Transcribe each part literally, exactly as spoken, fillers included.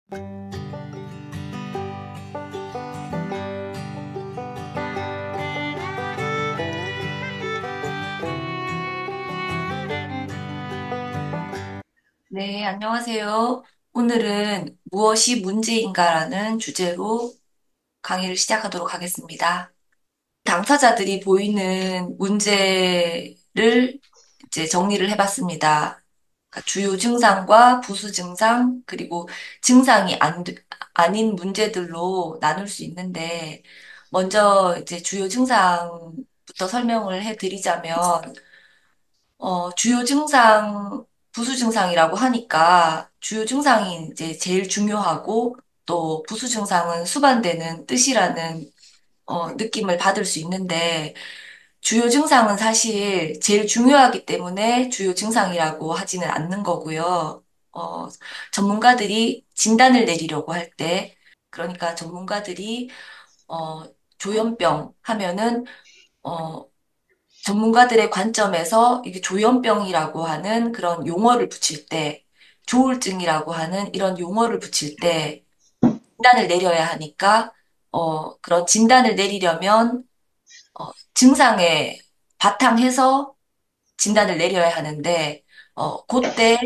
네, 안녕하세요. 오늘은 무엇이 문제인가라는 주제로 강의를 시작하도록 하겠습니다. 당사자들이 보이는 문제를 이제 정리를 해봤습니다. 그러니까 주요 증상과 부수 증상, 그리고 증상이 안, 돼- 아닌 문제들로 나눌 수 있는데, 먼저 이제 주요 증상부터 설명을 해드리자면, 어, 주요 증상, 부수 증상이라고 하니까 주요 증상이 이제 제일 중요하고 또 부수 증상은 수반되는 뜻이라는 어, 느낌을 받을 수 있는데 주요 증상은 사실 제일 중요하기 때문에 주요 증상이라고 하지는 않는 거고요. 어, 전문가들이 진단을 내리려고 할 때, 그러니까 전문가들이 어, 조현병 하면은 어, 전문가들의 관점에서 이게 조현병이라고 하는 그런 용어를 붙일 때, 조울증이라고 하는 이런 용어를 붙일 때 진단을 내려야 하니까, 어, 그런 진단을 내리려면, 어, 증상에 바탕해서 진단을 내려야 하는데, 어, 그때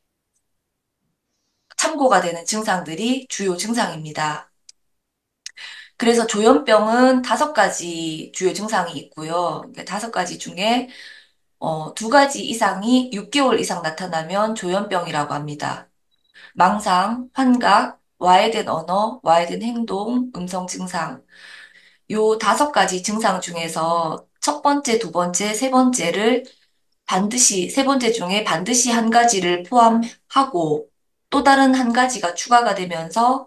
참고가 되는 증상들이 주요 증상입니다. 그래서 조현병은 다섯 가지 주요 증상이 있고요. 그러니까 다섯 가지 중에 어, 두 가지 이상이 육 개월 이상 나타나면 조현병이라고 합니다. 망상, 환각, 와해된 언어, 와해된 행동, 음성 증상. 요 다섯 가지 증상 중에서 첫 번째, 두 번째, 세 번째를 반드시, 세 번째 중에 반드시 한 가지를 포함하고 또 다른 한 가지가 추가가 되면서,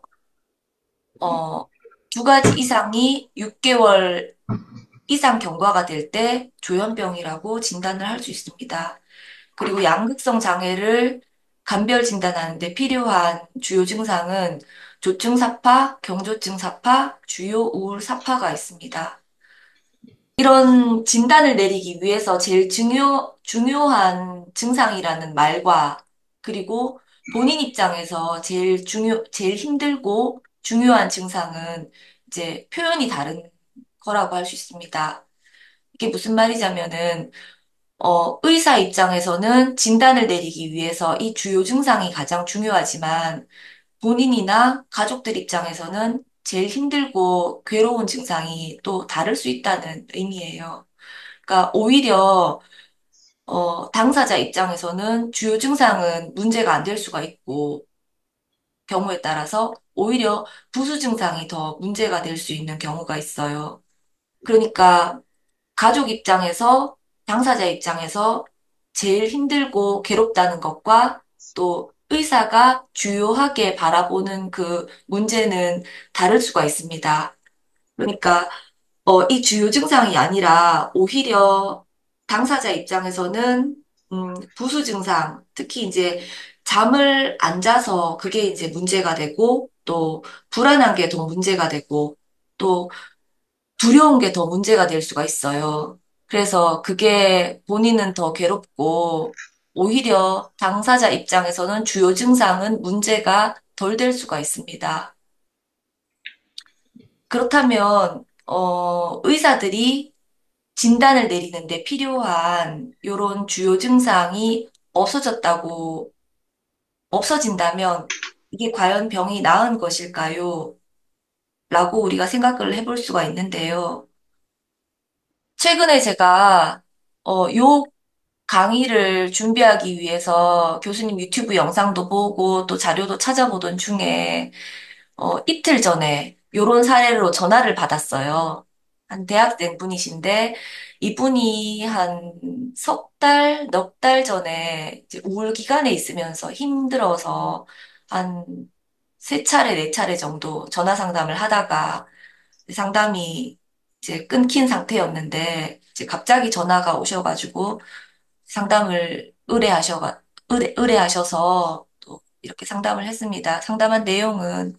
어, 두 가지 이상이 육 개월 이상 경과가 될 때 조현병이라고 진단을 할 수 있습니다. 그리고 양극성 장애를 감별 진단하는데 필요한 주요 증상은 조증사파, 경조증사파, 주요 우울 사파가 있습니다. 이런 진단을 내리기 위해서 제일 중요, 중요한 증상이라는 말과 그리고 본인 입장에서 제일 중요, 제일 힘들고 중요한 증상은 이제 표현이 다른 거라고 할 수 있습니다. 이게 무슨 말이냐면은 어, 의사 입장에서는 진단을 내리기 위해서 이 주요 증상이 가장 중요하지만 본인이나 가족들 입장에서는 제일 힘들고 괴로운 증상이 또 다를 수 있다는 의미예요. 그러니까 오히려 어, 당사자 입장에서는 주요 증상은 문제가 안 될 수가 있고 경우에 따라서 오히려 부수 증상이 더 문제가 될 수 있는 경우가 있어요. 그러니까 가족 입장에서, 당사자 입장에서 제일 힘들고 괴롭다는 것과 또 의사가 주요하게 바라보는 그 문제는 다를 수가 있습니다. 그러니까, 어, 이 주요 증상이 아니라 오히려 당사자 입장에서는, 음, 부수 증상, 특히 이제 잠을 안 자서 그게 이제 문제가 되고 또 불안한 게 더 문제가 되고 또 두려운 게 더 문제가 될 수가 있어요. 그래서 그게 본인은 더 괴롭고 오히려 당사자 입장에서는 주요 증상은 문제가 덜 될 수가 있습니다. 그렇다면 어, 의사들이 진단을 내리는데 필요한 이런 주요 증상이 없어졌다고 없어진다면 이게 과연 병이 나은 것일까요? 라고 우리가 생각을 해볼 수가 있는데요. 최근에 제가 어, 요 강의를 준비하기 위해서 교수님 유튜브 영상도 보고 또 자료도 찾아보던 중에 어, 이틀 전에 요런 사례로 전화를 받았어요. 한 대학생 분이신데 이분이 한 석 달, 넉 달 전에 이제 우울 기간에 있으면서 힘들어서 한 세 차례, 네 차례 정도 전화 상담을 하다가 상담이 이제 끊긴 상태였는데 이제 갑자기 전화가 오셔가지고 상담을 의뢰하셔가 의뢰, 의뢰하셔서 또 이렇게 상담을 했습니다. 상담한 내용은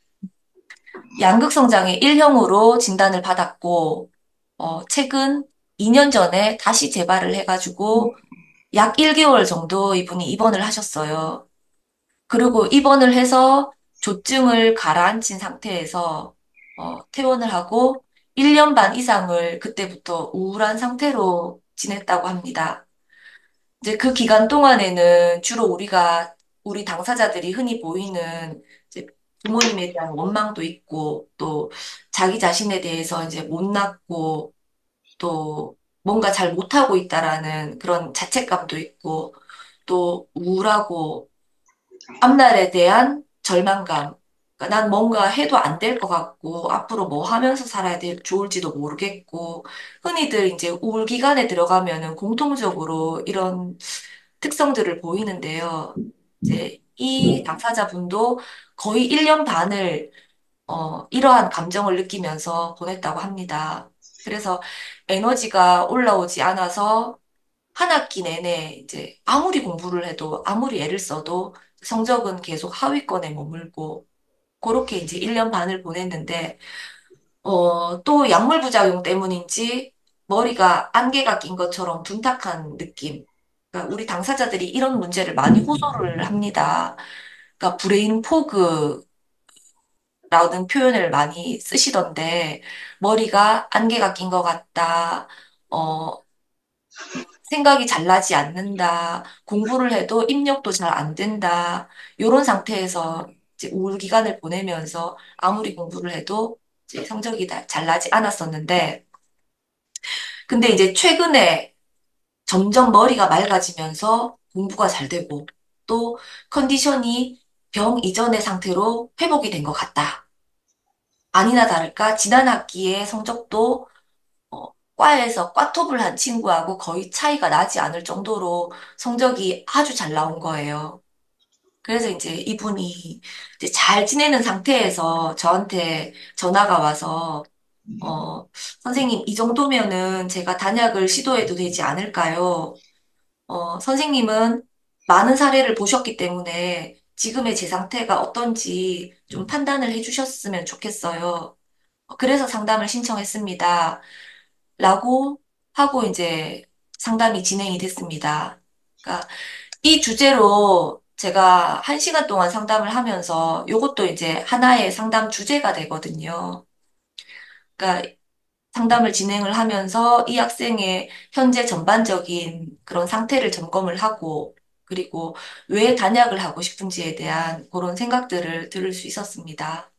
양극성장애 일형으로 진단을 받았고 어, 최근 이 년 전에 다시 재발을 해가지고 약 일 개월 정도 이분이 입원을 하셨어요. 그리고 입원을 해서 조증을 가라앉힌 상태에서 어, 퇴원을 하고 일 년 반 이상을 그때부터 우울한 상태로 지냈다고 합니다. 이제 그 기간 동안에는 주로 우리가 우리 당사자들이 흔히 보이는 이제 부모님에 대한 원망도 있고 또 자기 자신에 대해서 이제 못났고 또 뭔가 잘 못하고 있다라는 그런 자책감도 있고 또 우울하고 앞날에 대한 절망감. 그러니까 난 뭔가 해도 안 될 것 같고, 앞으로 뭐 하면서 살아야 될, 좋을지도 모르겠고, 흔히들 이제 우울 기간에 들어가면은 공통적으로 이런 특성들을 보이는데요. 이제 이 당사자분도 거의 일 년 반을 어, 이러한 감정을 느끼면서 보냈다고 합니다. 그래서 에너지가 올라오지 않아서 한 학기 내내 이제 아무리 공부를 해도 아무리 애를 써도 성적은 계속 하위권에 머물고 그렇게 이제 일 년 반을 보냈는데 어, 또 약물 부작용 때문인지 머리가 안개가 낀 것처럼 둔탁한 느낌. 그러니까 우리 당사자들이 이런 문제를 많이 호소를 합니다. 그러니까 브레인 포그라는 표현을 많이 쓰시던데 머리가 안개가 낀 것 같다. 어, 생각이 잘 나지 않는다. 공부를 해도 입력도 잘 안 된다. 이런 상태에서 이제 우울 기간을 보내면서 아무리 공부를 해도 이제 성적이 다- 잘 나지 않았었는데, 근데 이제 최근에 점점 머리가 맑아지면서 공부가 잘 되고 또 컨디션이 병 이전의 상태로 회복이 된 것 같다. 아니나 다를까 지난 학기에 성적도 어, 과에서 과톱을 한 친구하고 거의 차이가 나지 않을 정도로 성적이 아주 잘 나온 거예요. 그래서 이제 이분이 이제 잘 지내는 상태에서 저한테 전화가 와서, 어, 선생님, 이 정도면은 제가 단약을 시도해도 되지 않을까요? 어, 선생님은 많은 사례를 보셨기 때문에 지금의 제 상태가 어떤지 좀 판단을 해주셨으면 좋겠어요. 그래서 상담을 신청했습니다. 라고 하고 이제 상담이 진행이 됐습니다. 그러니까 이 주제로 제가 한 시간 동안 상담을 하면서 이것도 이제 하나의 상담 주제가 되거든요. 그러니까 상담을 진행을 하면서 이 학생의 현재 전반적인 그런 상태를 점검을 하고 그리고 왜 단약을 하고 싶은지에 대한 그런 생각들을 들을 수 있었습니다.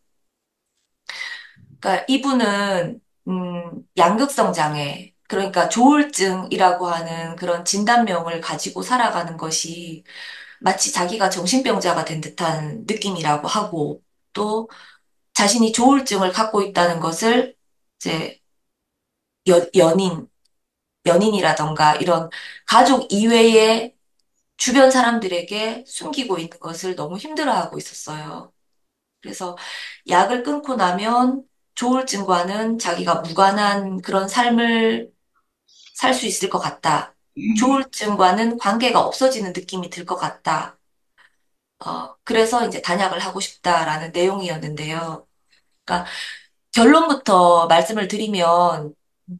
그러니까 이분은 음, 양극성 장애, 그러니까 조울증이라고 하는 그런 진단명을 가지고 살아가는 것이 마치 자기가 정신병자가 된 듯한 느낌이라고 하고 또 자신이 조울증을 갖고 있다는 것을 이제 여- 연인, 연인이라던가 이런 가족 이외의 주변 사람들에게 숨기고 있는 것을 너무 힘들어하고 있었어요. 그래서 약을 끊고 나면 조울증과는 자기가 무관한 그런 삶을 살 수 있을 것 같다. 조울증과는 관계가 없어지는 느낌이 들 것 같다. 어, 그래서 이제 단약을 하고 싶다라는 내용이었는데요. 그러니까 결론부터 말씀을 드리면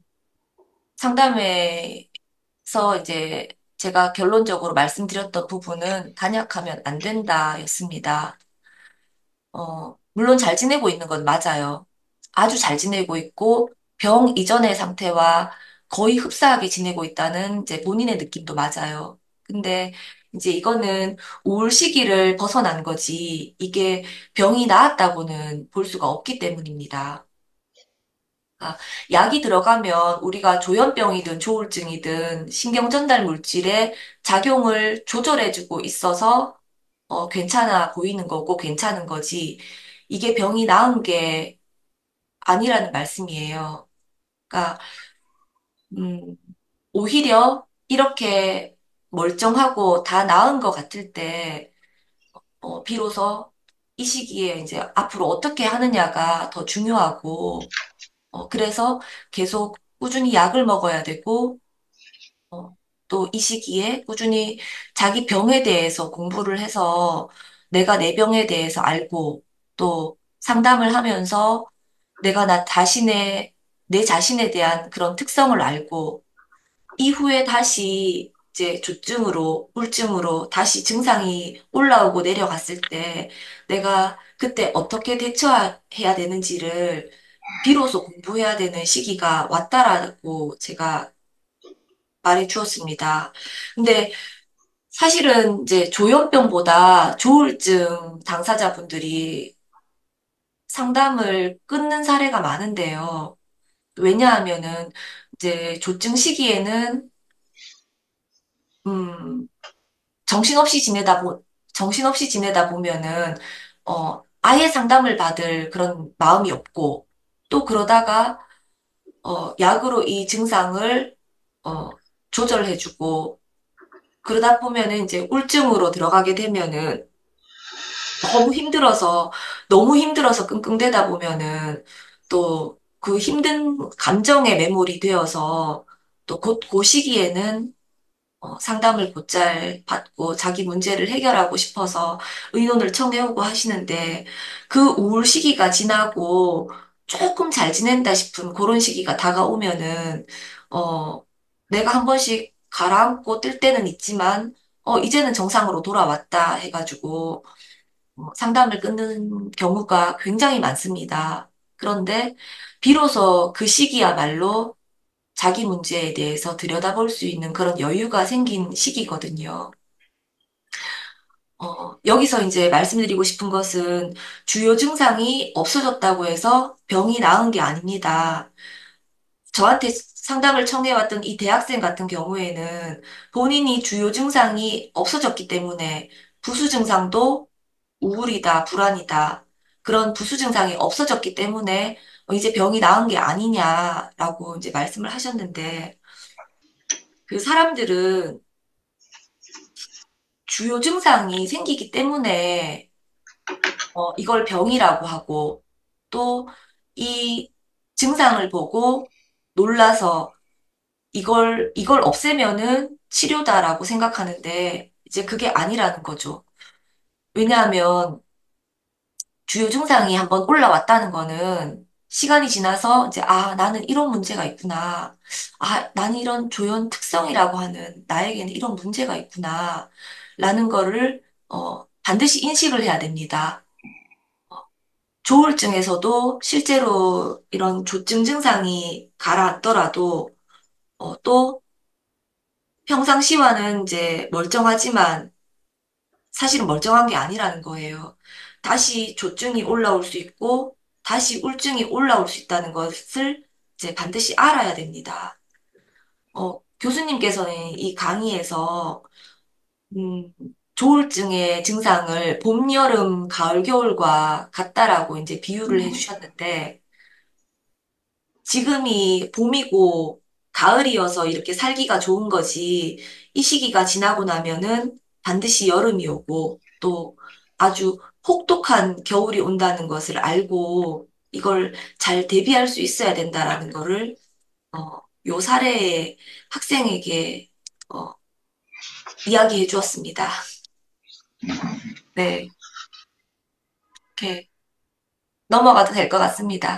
상담회에서 이제 제가 결론적으로 말씀드렸던 부분은 단약하면 안 된다였습니다. 어, 물론 잘 지내고 있는 건 맞아요. 아주 잘 지내고 있고 병 이전의 상태와 거의 흡사하게 지내고 있다는 이제 본인의 느낌도 맞아요. 근데 이제 이거는 우울 시기를 벗어난 거지 이게 병이 나았다고는 볼 수가 없기 때문입니다. 아, 약이 들어가면 우리가 조현병이든 조울증이든 신경전달 물질의 작용을 조절해주고 있어서 어, 괜찮아 보이는 거고 괜찮은 거지. 이게 병이 나은 게 아니라는 말씀이에요. 그러니까, 음, 오히려 이렇게 멀쩡하고 다 나은 것 같을 때, 어, 비로소 이 시기에 이제 앞으로 어떻게 하느냐가 더 중요하고, 어, 그래서 계속 꾸준히 약을 먹어야 되고, 어, 또 이 시기에 꾸준히 자기 병에 대해서 공부를 해서 내가 내 병에 대해서 알고 또 상담을 하면서 내가 나 자신의, 내 자신에 대한 그런 특성을 알고 이후에 다시 이제 조증으로, 우울증으로 다시 증상이 올라오고 내려갔을 때 내가 그때 어떻게 대처해야 되는지를 비로소 공부해야 되는 시기가 왔다라고 제가 말해 주었습니다. 근데 사실은 이제 조현병보다 조울증 당사자분들이 상담을 끊는 사례가 많은데요. 왜냐하면은 이제 조증 시기에는 음, 정신없이 지내다 보, 정신없이 지내다 보면은 어, 아예 상담을 받을 그런 마음이 없고 또 그러다가 어, 약으로 이 증상을 어, 조절해주고 그러다 보면은 이제 우울증으로 들어가게 되면은 너무 힘들어서, 너무 힘들어서 끙끙대다 보면은 또 그 힘든 감정에 매몰이 되어서 또 곧 그 시기에는 어, 상담을 곧잘 받고 자기 문제를 해결하고 싶어서 의논을 청해오고 하시는데 그 우울 시기가 지나고 조금 잘 지낸다 싶은 그런 시기가 다가오면은 어, 내가 한 번씩 가라앉고 뜰 때는 있지만 어, 이제는 정상으로 돌아왔다 해가지고 어, 상담을 끊는 경우가 굉장히 많습니다. 그런데 비로소 그 시기야말로 자기 문제에 대해서 들여다볼 수 있는 그런 여유가 생긴 시기거든요. 어, 여기서 이제 말씀드리고 싶은 것은 주요 증상이 없어졌다고 해서 병이 나은 게 아닙니다. 저한테 상담을 청해왔던 이 대학생 같은 경우에는 본인이 주요 증상이 없어졌기 때문에 부수 증상도 우울이다, 불안이다. 그런 부수 증상이 없어졌기 때문에 어, 이제 병이 나은 게 아니냐라고 이제 말씀을 하셨는데 그 사람들은 주요 증상이 생기기 때문에 어, 이걸 병이라고 하고 또 이 증상을 보고 놀라서 이걸, 이걸 없애면은 치료다라고 생각하는데 이제 그게 아니라는 거죠. 왜냐하면 주요 증상이 한번 올라왔다는 거는 시간이 지나서 이제, 아, 나는 이런 문제가 있구나. 아, 나는 이런 조현 특성이라고 하는 나에게는 이런 문제가 있구나. 라는 거를, 어, 반드시 인식을 해야 됩니다. 조울증에서도 실제로 이런 조증 증상이 가라앉더라도, 어, 또 평상시와는 이제 멀쩡하지만 사실은 멀쩡한 게 아니라는 거예요. 다시 조증이 올라올 수 있고, 다시 우울증이 올라올 수 있다는 것을 이제 반드시 알아야 됩니다. 어, 교수님께서는 이 강의에서, 음, 조울증의 증상을 봄, 여름, 가을, 겨울과 같다라고 이제 비유를 해주셨는데, 지금이 봄이고 가을이어서 이렇게 살기가 좋은 거지, 이 시기가 지나고 나면은 반드시 여름이 오고 또 아주 혹독한 겨울이 온다는 것을 알고 이걸 잘 대비할 수 있어야 된다라는 거를, 어, 요 사례의 학생에게, 어, 이야기해 주었습니다. 네. 이렇게 넘어가도 될 것 같습니다.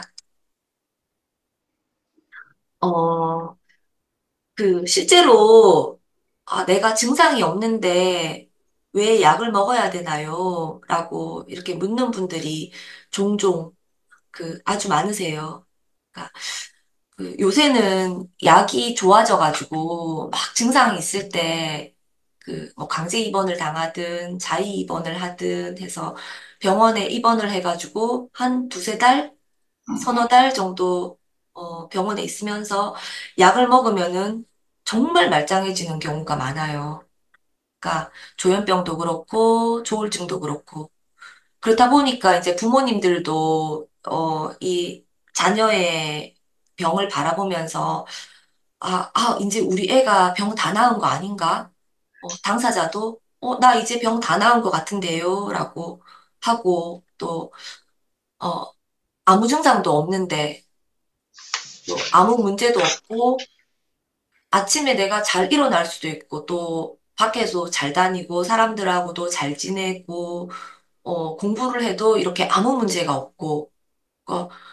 어, 그, 실제로, 아, 내가 증상이 없는데 왜 약을 먹어야 되나요? 라고 이렇게 묻는 분들이 종종 그 아주 많으세요. 그러니까 그 요새는 약이 좋아져가지고 막 증상이 있을 때 그 뭐 강제 입원을 당하든 자의 입원을 하든 해서 병원에 입원을 해가지고 한 두세 달, 서너 달 정도 어, 병원에 있으면서 약을 먹으면은 정말 말짱해지는 경우가 많아요. 그러니까 조현병도 그렇고 조울증도 그렇고 그렇다 보니까 이제 부모님들도 어, 이 자녀의 병을 바라보면서 아, 아, 이제 우리 애가 병 다 나은 거 아닌가? 어, 당사자도 어, 나 이제 병 다 나은 것 같은데요? 라고 하고 또 어, 아무 증상도 없는데 또 아무 문제도 없고 아침에 내가 잘 일어날 수도 있고 또 밖에서 잘 다니고 사람들하고도 잘 지내고 어, 공부를 해도 이렇게 아무 문제가 없고 어,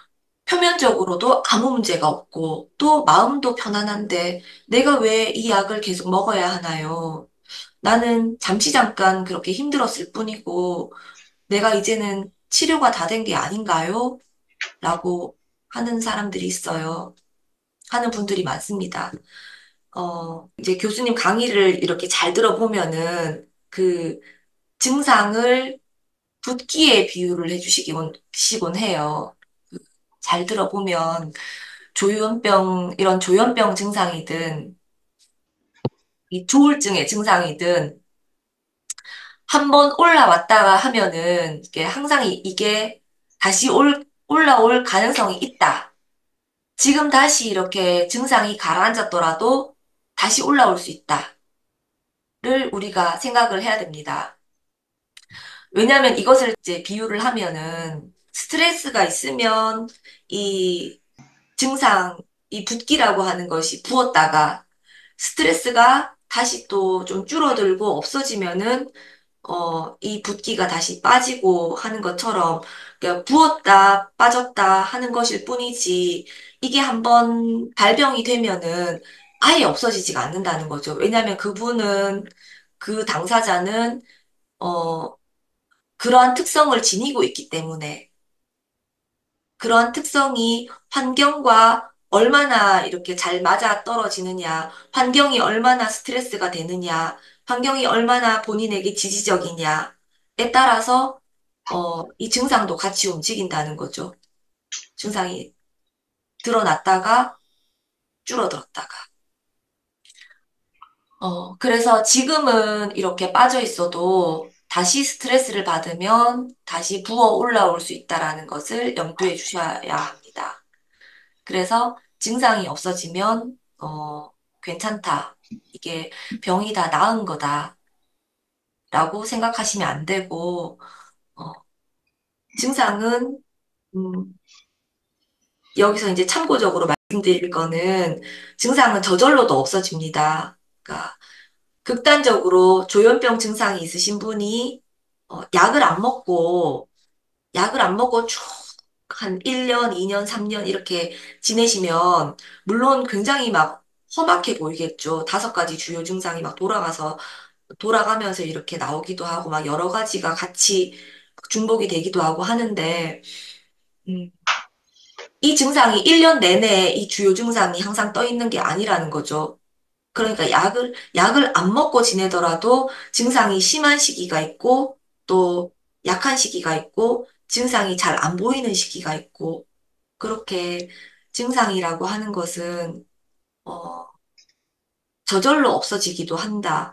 표면적으로도 아무 문제가 없고 또 마음도 편안한데 내가 왜 이 약을 계속 먹어야 하나요? 나는 잠시 잠깐 그렇게 힘들었을 뿐이고 내가 이제는 치료가 다 된 게 아닌가요? 라고 하는 사람들이 있어요. 하는 분들이 많습니다. 어, 이제 교수님 강의를 이렇게 잘 들어보면은 그 증상을 붓기에 비유를 해주시곤 시곤 해요. 그 잘 들어보면 조현병, 이런 조현병 증상이든 이 조울증의 증상이든 한 번 올라왔다가 하면은 이게 항상 이- 이게 다시 올, 올라올 가능성이 있다. 지금 다시 이렇게 증상이 가라앉았더라도 다시 올라올 수 있다를 우리가 생각을 해야 됩니다. 왜냐하면 이것을 이제 비유를 하면은 스트레스가 있으면 이 증상, 이 붓기라고 하는 것이 부었다가 스트레스가 다시 또 좀 줄어들고 없어지면은 어, 이 붓기가 다시 빠지고 하는 것처럼 그러니까 부었다 빠졌다 하는 것일 뿐이지 이게 한번 발병이 되면은 아예 없어지지가 않는다는 거죠. 왜냐하면 그분은 그 당사자는 어, 그러한 특성을 지니고 있기 때문에 그러한 특성이 환경과 얼마나 이렇게 잘 맞아 떨어지느냐, 환경이 얼마나 스트레스가 되느냐, 환경이 얼마나 본인에게 지지적이냐에 따라서 어, 이 증상도 같이 움직인다는 거죠. 증상이 드러났다가 줄어들었다가. 어, 그래서 지금은 이렇게 빠져 있어도 다시 스트레스를 받으면 다시 부어 올라올 수 있다라는 것을 염두에 주셔야 합니다. 그래서 증상이 없어지면, 어, 괜찮다. 이게 병이 다 나은 거다라고 생각하시면 안 되고, 어, 증상은, 음, 여기서 이제 참고적으로 말씀드릴 거는 증상은 저절로도 없어집니다. 그러니까 극단적으로 조현병 증상이 있으신 분이 어, 약을 안 먹고, 약을 안 먹고 쭉 한 일 년, 이 년, 삼 년 이렇게 지내시면, 물론 굉장히 막 험악해 보이겠죠. 다섯 가지 주요 증상이 막 돌아가서, 돌아가면서 이렇게 나오기도 하고, 막 여러 가지가 같이 중복이 되기도 하고 하는데, 음, 이 증상이 일 년 내내 이 주요 증상이 항상 떠 있는 게 아니라는 거죠. 그러니까 약을, 약을 안 먹고 지내더라도 증상이 심한 시기가 있고, 또 약한 시기가 있고, 증상이 잘 안 보이는 시기가 있고, 그렇게 증상이라고 하는 것은, 어, 저절로 없어지기도 한다는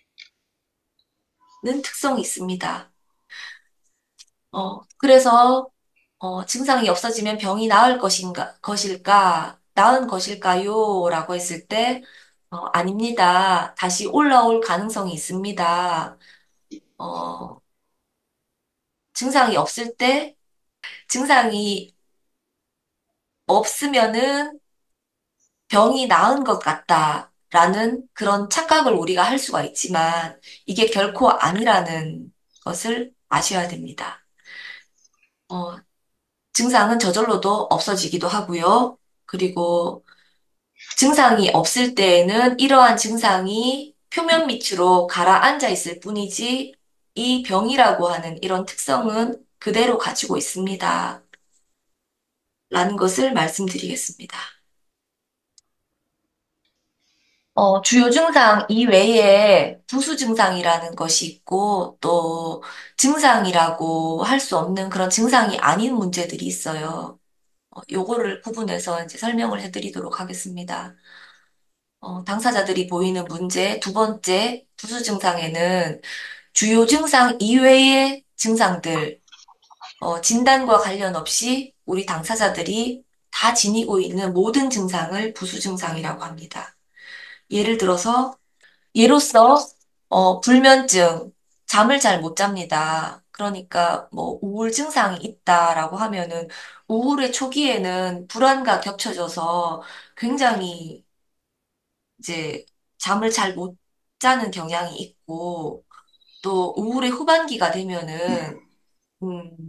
특성이 있습니다. 어, 그래서, 어, 증상이 없어지면 병이 나을 것인가, 것일까, 나은 것일까요? 라고 했을 때, 어, 아닙니다. 다시 올라올 가능성이 있습니다. 어, 증상이 없을 때, 증상이 없으면은 병이 나은 것 같다라는 그런 착각을 우리가 할 수가 있지만 이게 결코 아니라는 것을 아셔야 됩니다. 어, 증상은 저절로도 없어지기도 하고요. 그리고 증상이 없을 때에는 이러한 증상이 표면 밑으로 가라앉아 있을 뿐이지 이 병이라고 하는 이런 특성은 그대로 가지고 있습니다. 라는 것을 말씀드리겠습니다. 어, 주요 증상 이외에 부수 증상이라는 것이 있고 또 증상이라고 할 수 없는 그런 증상이 아닌 문제들이 있어요. 어, 요거를 구분해서 이제 설명을 해드리도록 하겠습니다. 어, 당사자들이 보이는 문제 두 번째 부수 증상에는 주요 증상 이외의 증상들, 어, 진단과 관련 없이 우리 당사자들이 다 지니고 있는 모든 증상을 부수 증상이라고 합니다. 예를 들어서 예로서 어, 불면증, 잠을 잘 못 잡니다. 그러니까 뭐 우울 증상이 있다라고 하면은 우울의 초기에는 불안과 겹쳐져서 굉장히 이제 잠을 잘 못 자는 경향이 있고 또 우울의 후반기가 되면은 음,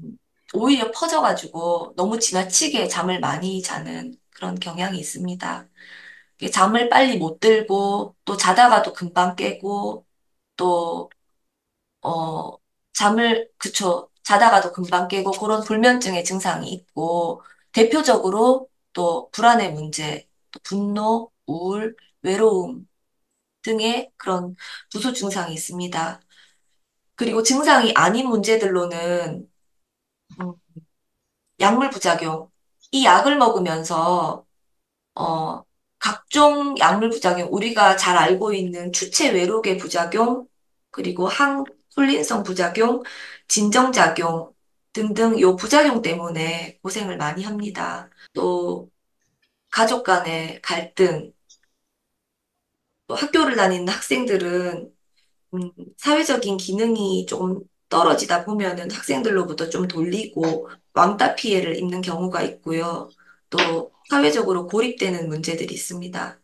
오히려 퍼져가지고 너무 지나치게 잠을 많이 자는 그런 경향이 있습니다. 이게 잠을 빨리 못 들고 또 자다가도 금방 깨고 또, 어, 잠을, 그쵸. 자다가도 금방 깨고 그런 불면증의 증상이 있고 대표적으로 또 불안의 문제, 또 분노, 우울, 외로움 등의 그런 부수 증상이 있습니다. 그리고 증상이 아닌 문제들로는 음, 약물 부작용. 이 약을 먹으면서 어, 각종 약물 부작용, 우리가 잘 알고 있는 추체 외록의 부작용, 그리고 항콜린성 부작용, 진정작용 등등 요 부작용 때문에 고생을 많이 합니다. 또 가족 간의 갈등, 또 학교를 다니는 학생들은 음, 사회적인 기능이 좀 떨어지다 보면은 학생들로부터 좀 돌리고 왕따 피해를 입는 경우가 있고요. 또 사회적으로 고립되는 문제들이 있습니다.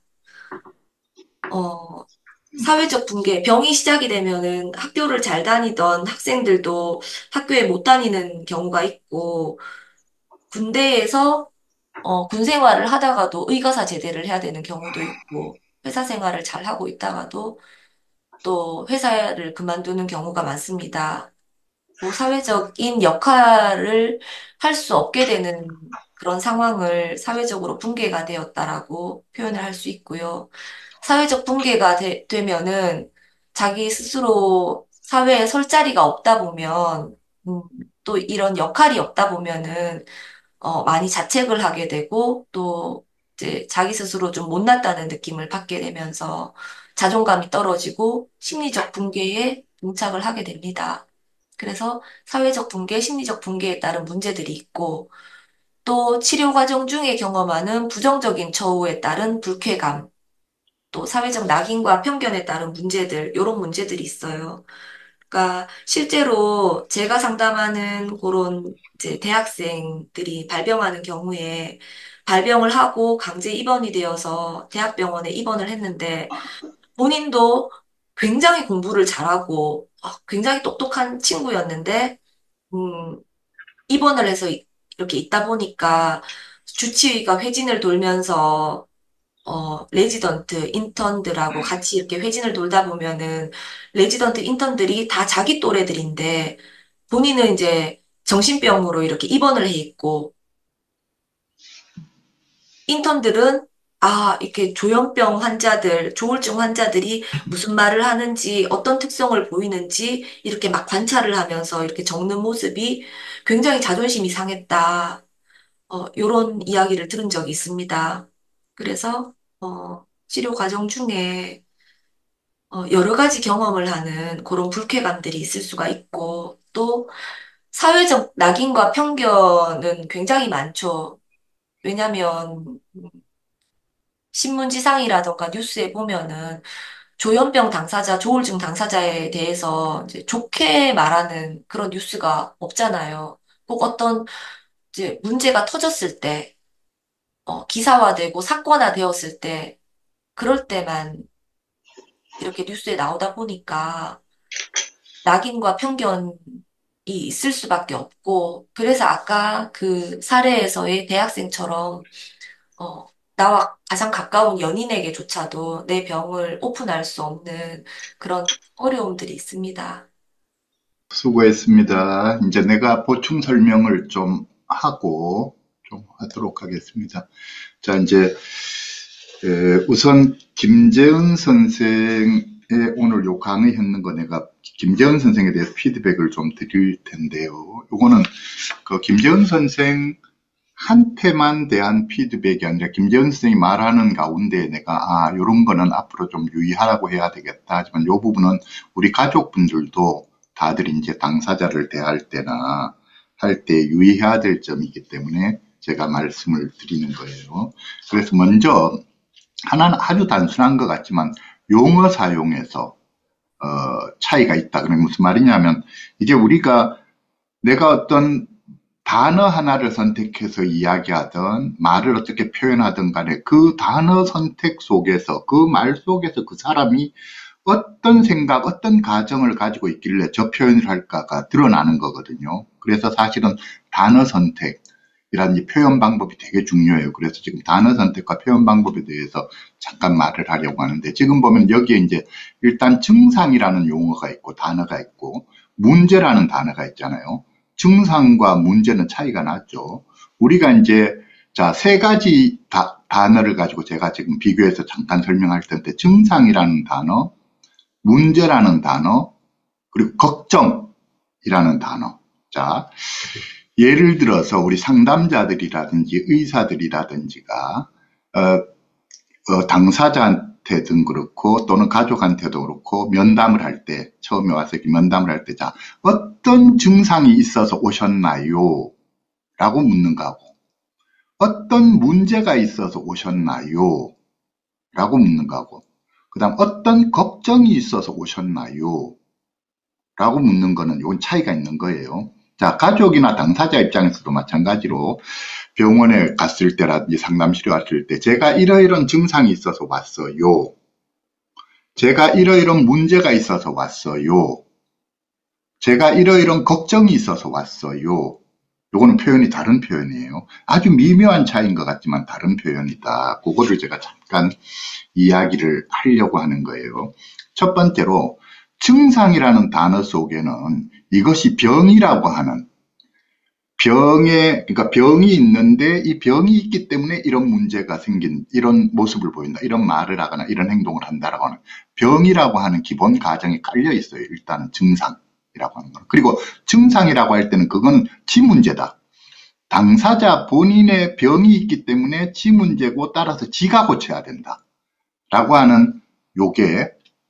어, 사회적 붕괴, 병이 시작이 되면은 학교를 잘 다니던 학생들도 학교에 못 다니는 경우가 있고, 군대에서 어, 군 생활을 하다가도 의거사 제대를 해야 되는 경우도 있고, 회사 생활을 잘 하고 있다가도 또 회사를 그만두는 경우가 많습니다. 뭐 사회적인 역할을 할 수 없게 되는 그런 상황을 사회적으로 붕괴가 되었다라고 표현을 할 수 있고요. 사회적 붕괴가 되, 되면은 자기 스스로 사회에 설 자리가 없다 보면, 음, 또 이런 역할이 없다 보면은, 어, 많이 자책을 하게 되고, 또 이제 자기 스스로 좀 못났다는 느낌을 받게 되면서 자존감이 떨어지고 심리적 붕괴에 봉착을 하게 됩니다. 그래서 사회적 붕괴, 심리적 붕괴에 따른 문제들이 있고, 또 치료 과정 중에 경험하는 부정적인 처우에 따른 불쾌감, 또 사회적 낙인과 편견에 따른 문제들, 이런 문제들이 있어요. 그러니까 실제로 제가 상담하는 그런 이제 대학생들이 발병하는 경우에 발병을 하고 강제 입원이 되어서 대학병원에 입원을 했는데 본인도 굉장히 공부를 잘하고 아, 굉장히 똑똑한 친구였는데 음, 입원을 해서 이- 이렇게 있다 보니까 주치의가 회진을 돌면서 어, 레지던트, 인턴들하고 같이 이렇게 회진을 돌다 보면은, 레지던트, 인턴들이 다 자기 또래들인데, 본인은 이제 정신병으로 이렇게 입원을 해 있고, 인턴들은, 아, 이렇게 조현병 환자들, 조울증 환자들이 무슨 말을 하는지, 어떤 특성을 보이는지, 이렇게 막 관찰을 하면서 이렇게 적는 모습이 굉장히 자존심이 상했다. 어, 요런 이야기를 들은 적이 있습니다. 그래서, 어, 치료 과정 중에 어, 여러 가지 경험을 하는 그런 불쾌감들이 있을 수가 있고, 또 사회적 낙인과 편견은 굉장히 많죠. 왜냐하면 신문지상이라던가 뉴스에 보면은 조현병 당사자, 조울증 당사자에 대해서 이제 좋게 말하는 그런 뉴스가 없잖아요. 꼭 어떤 이제 문제가 터졌을 때, 어, 기사화되고 사건화되었을 때, 그럴 때만 이렇게 뉴스에 나오다 보니까 낙인과 편견이 있을 수밖에 없고, 그래서 아까 그 사례에서의 대학생처럼, 어, 나와 가장 가까운 연인에게조차도 내 병을 오픈할 수 없는 그런 어려움들이 있습니다. 수고했습니다. 이제 내가 보충 설명을 좀 하고 좀 하도록 하겠습니다. 자, 이제 에, 우선 김재은 선생의 오늘 요 강의했는 거 내가 김재은 선생에 대해서 피드백을 좀 드릴 텐데요. 요거는 그 김재은 선생 한테만 대한 피드백이 아니라 김재은 선생이 말하는 가운데 내가 아 요런 거는 앞으로 좀 유의하라고 해야 되겠다. 하지만 요 부분은 우리 가족분들도 다들 이제 당사자를 대할 때나 할 때 유의해야 될 점이기 때문에 제가 말씀을 드리는 거예요. 그래서 먼저 하나는 아주 단순한 것 같지만 용어 사용에서 어, 차이가 있다. 그게 무슨 말이냐면 이제 우리가 내가 어떤 단어 하나를 선택해서 이야기하든 말을 어떻게 표현하든 간에 그 단어 선택 속에서 그 말 속에서 그 사람이 어떤 생각, 어떤 가정을 가지고 있길래 저 표현을 할까가 드러나는 거거든요. 그래서 사실은 단어 선택이라는 이 표현 방법이 되게 중요해요. 그래서 지금 단어 선택과 표현 방법에 대해서 잠깐 말을 하려고 하는데, 지금 보면 여기에 이제 일단 증상이라는 용어가 있고 단어가 있고 문제라는 단어가 있잖아요. 증상과 문제는 차이가 나죠. 우리가 이제 자, 세 가지 다, 단어를 가지고 제가 지금 비교해서 잠깐 설명할 텐데, 증상이라는 단어, 문제라는 단어, 그리고 걱정이라는 단어. 자, 예를 들어서 우리 상담자들이라든지 의사들이라든지가 어, 어, 당사자한테든 그렇고 또는 가족한테도 그렇고 면담을 할 때, 처음에 와서 이렇게 면담을 할 때, 자, 어떤 증상이 있어서 오셨나요? 라고 묻는 거고, 어떤 문제가 있어서 오셨나요? 라고 묻는 거고, 그 다음 어떤 걱정이 있어서 오셨나요? 라고 묻는 거는 이건 차이가 있는 거예요. 자, 가족이나 당사자 입장에서도 마찬가지로 병원에 갔을 때라든지 상담실에 왔을 때 제가 이러이런 증상이 있어서 왔어요. 제가 이러이런 문제가 있어서 왔어요. 제가 이러이런 걱정이 있어서 왔어요. 요거는 표현이 다른 표현이에요. 아주 미묘한 차이인 것 같지만 다른 표현이다. 그거를 제가 잠깐 이야기를 하려고 하는 거예요. 첫 번째로 증상이라는 단어 속에는 이것이 병이라고 하는, 병에, 그러니까 병이 있는데 이 병이 있기 때문에 이런 문제가 생긴, 이런 모습을 보인다, 이런 말을 하거나 이런 행동을 한다라고 하는 병이라고 하는 기본 가정이 깔려 있어요. 일단은 증상이라고 하는 건. 그리고 증상이라고 할 때는 그건 지 문제다. 당사자 본인의 병이 있기 때문에 지 문제고 따라서 지가 고쳐야 된다. 라고 하는 요게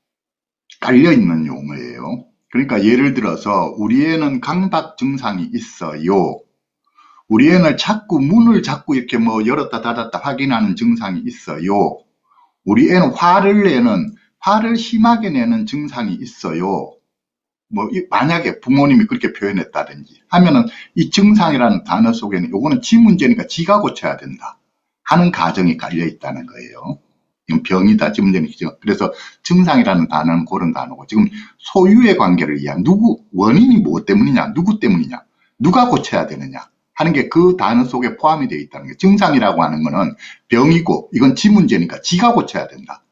깔려있는 용어예요. 그러니까 예를 들어서 우리 애는 강박 증상이 있어요. 우리 애는 자꾸 문을 자꾸 이렇게 뭐 열었다 닫았다 확인하는 증상이 있어요. 우리 애는 화를 내는, 화를 심하게 내는 증상이 있어요. 뭐 만약에 부모님이 그렇게 표현했다든지 하면은 이 증상이라는 단어 속에는 요거는 지 문제니까 지가 고쳐야 된다 하는 가정이 깔려 있다는 거예요. 이건 병이다, 지 문제니까. 그래서 증상이라는 단어는 그런 단어고, 지금 소유의 관계를 이해한, 누구, 원인이 뭐 때문이냐, 누구 때문이냐, 누가 고쳐야 되느냐 하는 게 그 단어 속에 포함이 되어 있다는 거예요. 증상이라고 하는 거는 병이고 이건 지 문제니까 지가 고쳐야 된다.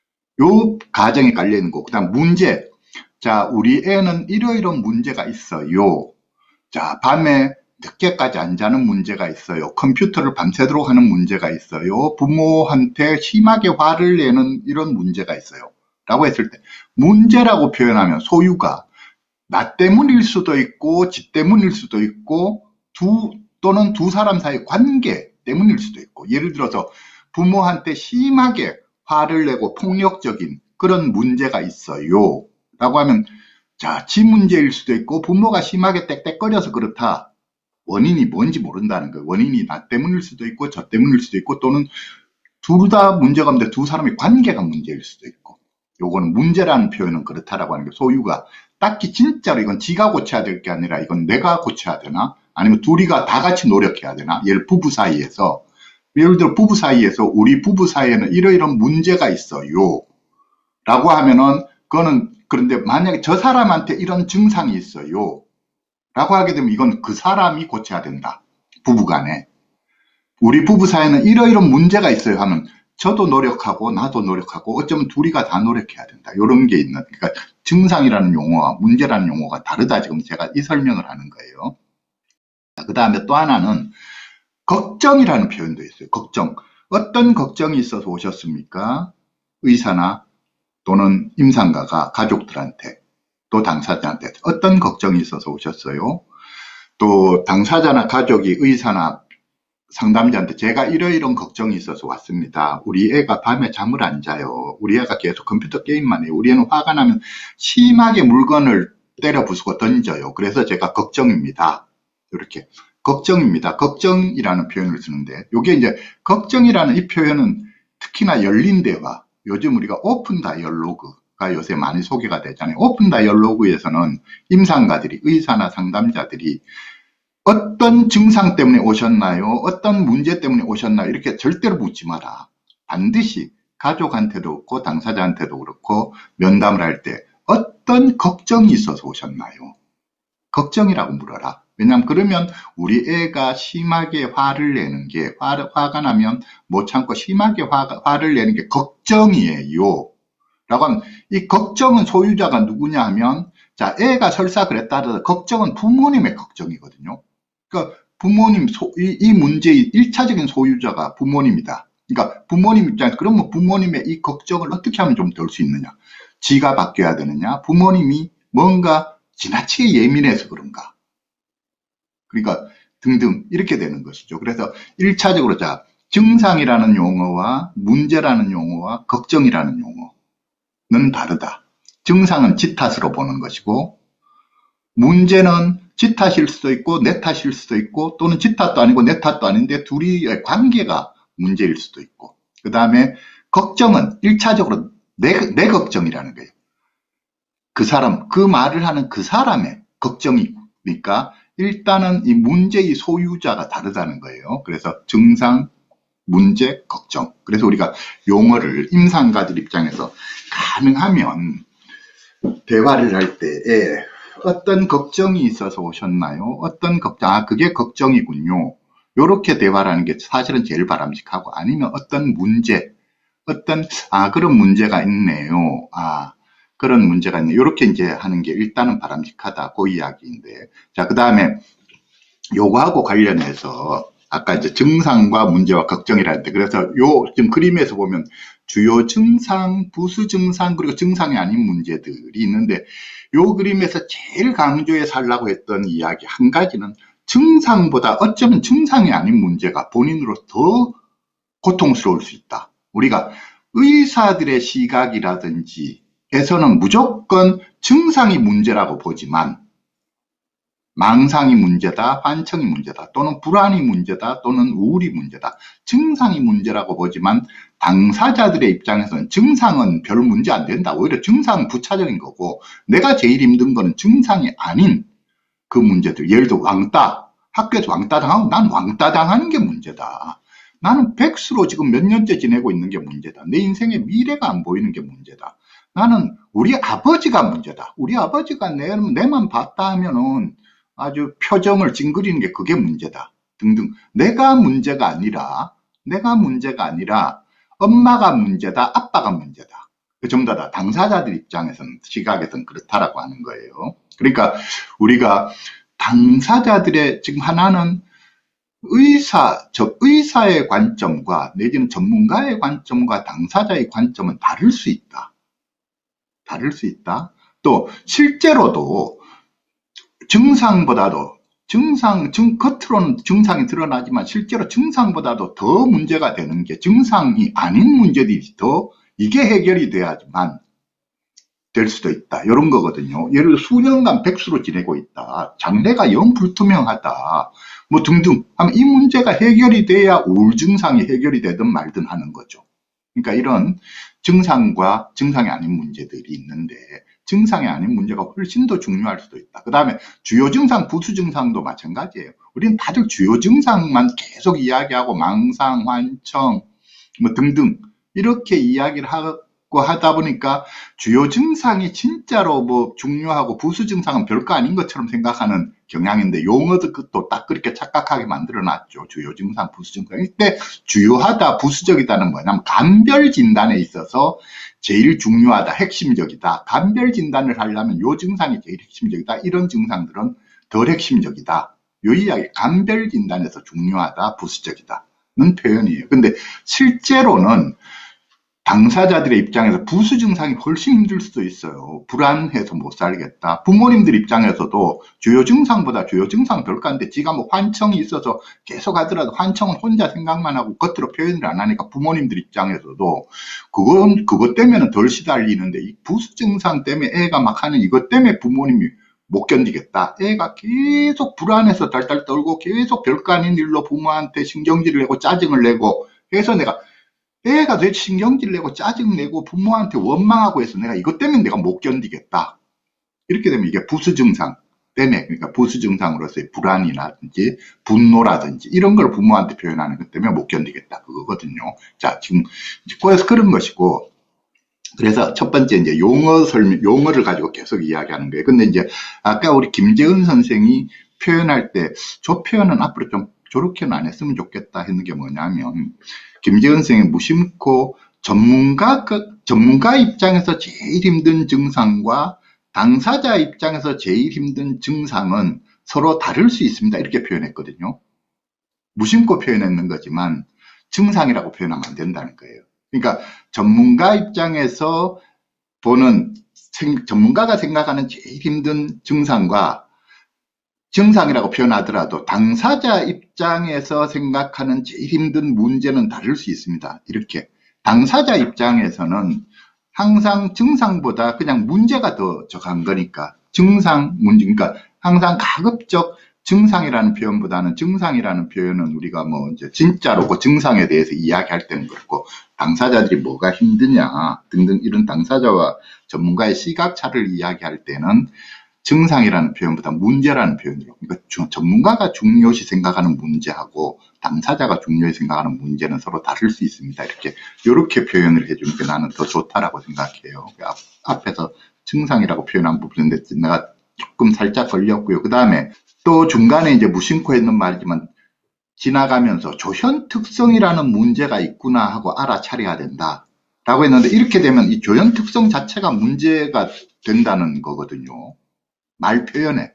요 가정이 깔려 있는 거고, 그 다음 문제. 자, 우리 애는 이러이런 문제가 있어요. 자, 밤에 늦게까지 안 자는 문제가 있어요. 컴퓨터를 밤새도록 하는 문제가 있어요. 부모한테 심하게 화를 내는 이런 문제가 있어요. 라고 했을 때, 문제라고 표현하면 소유가 나 때문일 수도 있고 지 때문일 수도 있고 두 또는 두 사람 사이 관계 때문일 수도 있고, 예를 들어서 부모한테 심하게 화를 내고 폭력적인 그런 문제가 있어요. 라고 하면, 자, 지 문제일 수도 있고 부모가 심하게 땡땡거려서 그렇다. 원인이 뭔지 모른다는 거예요. 원인이 나 때문일 수도 있고 저 때문일 수도 있고 또는 둘 다 문제가 없는데 두 사람의 관계가 문제일 수도 있고, 요거는 문제라는 표현은 그렇다라고 하는 게, 소유가 딱히 진짜로 이건 지가 고쳐야 될 게 아니라 이건 내가 고쳐야 되나, 아니면 둘이가 다 같이 노력해야 되나. 예를 부부 사이에서, 예를 들어 부부 사이에서 우리 부부 사이에는 이러이런 문제가 있어요 라고 하면은, 그거는, 그런데 만약에 저 사람한테 이런 증상이 있어요 라고 하게 되면 이건 그 사람이 고쳐야 된다. 부부간에. 우리 부부 사이에는 이러이런 문제가 있어요 하면 저도 노력하고 나도 노력하고 어쩌면 둘이가 다 노력해야 된다. 이런 게 있는, 그러니까 증상이라는 용어와 문제라는 용어가 다르다. 지금 제가 이 설명을 하는 거예요. 그 다음에 또 하나는 걱정이라는 표현도 있어요. 걱정. 어떤 걱정이 있어서 오셨습니까? 의사나 또는 임상가가 가족들한테 또 당사자한테 어떤 걱정이 있어서 오셨어요? 또 당사자나 가족이 의사나 상담자한테 제가 이러이런 걱정이 있어서 왔습니다. 우리 애가 밤에 잠을 안 자요. 우리 애가 계속 컴퓨터 게임만 해요. 우리 애는 화가 나면 심하게 물건을 때려 부수고 던져요. 그래서 제가 걱정입니다. 이렇게 걱정입니다. 걱정이라는 표현을 쓰는데, 이게 이제 걱정이라는 이 표현은 특히나 열린 대화, 요즘 우리가 오픈 다이얼로그가 요새 많이 소개가 되잖아요. 오픈 다이얼로그에서는 임상가들이, 의사나 상담자들이 어떤 증상 때문에 오셨나요? 어떤 문제 때문에 오셨나요? 이렇게 절대로 묻지 마라. 반드시 가족한테도 그렇고 당사자한테도 그렇고 면담을 할 때 어떤 걱정이 있어서 오셨나요? 걱정이라고 물어라. 왜냐하면 그러면 우리 애가 심하게 화를 내는 게, 화, 화가 나면 못 참고 심하게 화, 화를 내는 게 걱정이에요. 라고 하면, 이 걱정은 소유자가 누구냐 하면, 자, 애가 설사 그랬다 하더라도 걱정은 부모님의 걱정이거든요. 그러니까 부모님, 소, 이, 이 문제의 일차적인 소유자가 부모님이다. 그러니까 부모님 입장에서, 그러면 부모님의 이 걱정을 어떻게 하면 좀 덜 수 있느냐? 지가 바뀌어야 되느냐? 부모님이 뭔가 지나치게 예민해서 그런가? 그러니까 등등 이렇게 되는 것이죠. 그래서 일차적으로 자, 증상이라는 용어와 문제라는 용어와 걱정이라는 용어는 다르다. 증상은 지 탓으로 보는 것이고, 문제는 지 탓일 수도 있고 내 탓일 수도 있고, 또는 지 탓도 아니고 내 탓도 아닌데 둘이의 관계가 문제일 수도 있고, 그 다음에 걱정은 일차적으로 내, 내 걱정이라는 거예요. 그 사람, 그 말을 하는 그 사람의 걱정이니까 일단은 이 문제의 소유자가 다르다는 거예요. 그래서 증상, 문제, 걱정. 그래서 우리가 용어를 임상가들 입장에서 가능하면 대화를 할 때에 어떤 걱정이 있어서 오셨나요? 어떤 걱정, 아, 그게 걱정이군요. 요렇게 대화를 하는 게 사실은 제일 바람직하고, 아니면 어떤 문제, 어떤, 아, 그런 문제가 있네요. 아, 그런 문제가 있네. 요렇게 이제 하는 게 일단은 바람직하다. 그 이야기인데. 자, 그 다음에 요거하고 관련해서 아까 이제 증상과 문제와 걱정이라 했는데, 그래서 요 지금 그림에서 보면 주요 증상, 부수 증상, 그리고 증상이 아닌 문제들이 있는데, 요 그림에서 제일 강조해서 하려고 했던 이야기 한 가지는 증상보다 어쩌면 증상이 아닌 문제가 본인으로 더 고통스러울 수 있다. 우리가 의사들의 시각이라든지 에서는 무조건 증상이 문제라고 보지만, 망상이 문제다, 환청이 문제다, 또는 불안이 문제다, 또는 우울이 문제다, 증상이 문제라고 보지만, 당사자들의 입장에서는 증상은 별 문제 안 된다. 오히려 증상은 부차적인 거고, 내가 제일 힘든 거는 증상이 아닌 그 문제들. 예를 들어 왕따, 학교에서 왕따 당하고 난 왕따 당하는 게 문제다. 나는 백수로 지금 몇 년째 지내고 있는 게 문제다. 내 인생의 미래가 안 보이는 게 문제다. 나는 우리 아버지가 문제다. 우리 아버지가 내, 내만 봤다 하면은 아주 표정을 찡그리는 게 그게 문제다. 등등. 내가 문제가 아니라, 내가 문제가 아니라 엄마가 문제다, 아빠가 문제다. 전부 다 당사자들 입장에서는, 시각에서는 그렇다라고 하는 거예요. 그러니까 우리가 당사자들의 지금 하나는 의사, 저 의사의 관점과 내지는 전문가의 관점과 당사자의 관점은 다를 수 있다. 다를 수 있다. 또 실제로도 증상보다도 증상, 증, 겉으로는 증상이 드러나지만 실제로 증상보다도 더 문제가 되는 게 증상이 아닌 문제들이 더 이게 해결이 돼야지만 될 수도 있다. 이런 거거든요. 예를 들어 수년간 백수로 지내고 있다. 장래가 영 불투명하다. 뭐 등등 하면 이 문제가 해결이 돼야 우울 증상이 해결이 되든 말든 하는 거죠. 그러니까 이런 증상과 증상이 아닌 문제들이 있는데, 증상이 아닌 문제가 훨씬 더 중요할 수도 있다. 그 다음에 주요 증상, 부수 증상도 마찬가지예요. 우리는 다들 주요 증상만 계속 이야기하고 망상, 환청, 뭐 등등 이렇게 이야기를 하고 하다 보니까 주요 증상이 진짜로 뭐 중요하고 부수 증상은 별거 아닌 것처럼 생각하는 경향인데, 용어도 또 딱 그렇게 착각하게 만들어 놨죠. 주요 증상, 부수 증상. 이때 주요하다, 부수적이다는 뭐냐면 감별 진단에 있어서 제일 중요하다, 핵심적이다. 감별 진단을 하려면 요 증상이 제일 핵심적이다. 이런 증상들은 덜 핵심적이다. 요 이야기, 감별 진단에서 중요하다, 부수적이다는 표현이에요. 근데 실제로는 당사자들의 입장에서 부수 증상이 훨씬 힘들 수도 있어요. 불안해서 못 살겠다. 부모님들 입장에서도 주요 증상보다 주요 증상 별거 아닌데 지가 뭐 환청이 있어서 계속 하더라도 환청은 혼자 생각만 하고 겉으로 표현을 안 하니까 부모님들 입장에서도 그건 그것 때문에는 덜 시달리는데, 이 부수 증상 때문에 애가 막 하는 이것 때문에 부모님이 못 견디겠다. 애가 계속 불안해서 달달 떨고 계속 별거 아닌 일로 부모한테 신경질을 내고 짜증을 내고 해서 내가 애가 왜 신경질 내고 짜증 내고 부모한테 원망하고 해서 내가 이것 때문에 내가 못 견디겠다. 이렇게 되면 이게 부수 증상 때문에, 그러니까 부수 증상으로서의 불안이라든지 분노라든지 이런 걸 부모한테 표현하는 것 때문에 못 견디겠다. 그거거든요. 자, 지금 그래서 그런 것이고, 그래서 첫 번째 이제 용어 설명, 용어를 가지고 계속 이야기하는 거예요. 근데 이제 아까 우리 김재은 선생이 표현할 때 저 표현은 앞으로 좀 저렇게는 안 했으면 좋겠다 했는 게 뭐냐면 김재은 선생의 무심코 전문가, 그 전문가 입장에서 제일 힘든 증상과 당사자 입장에서 제일 힘든 증상은 서로 다를 수 있습니다. 이렇게 표현했거든요. 무심코 표현했는 거지만 증상이라고 표현하면 안 된다는 거예요. 그러니까 전문가 입장에서 보는 전문가가 생각하는 제일 힘든 증상과 증상이라고 표현하더라도 당사자 입장에서 생각하는 제일 힘든 문제는 다를 수 있습니다. 이렇게 당사자 입장에서는 항상 증상보다 그냥 문제가 더 적한 거니까 증상 문제, 그러니까 항상 가급적 증상이라는 표현보다는 증상이라는 표현은 우리가 뭐 이제 진짜로 그 증상에 대해서 이야기할 때는 그렇고 당사자들이 뭐가 힘드냐 등등 이런 당사자와 전문가의 시각차를 이야기할 때는 증상이라는 표현보다 문제라는 표현으로, 그러니까 전문가가 중요시 생각하는 문제하고 당사자가 중요시 생각하는 문제는 서로 다를 수 있습니다. 이렇게 이렇게 표현을 해주는 게 나는 더 좋다라고 생각해요. 앞, 앞에서 증상이라고 표현한 부분인데 내가 조금 살짝 걸렸고요. 그 다음에 또 중간에 이제 무심코 했는 말이지만 지나가면서 조현 특성이라는 문제가 있구나 하고 알아차려야 된다. 라고 했는데 이렇게 되면 이 조현 특성 자체가 문제가 된다는 거거든요. 말 표현에.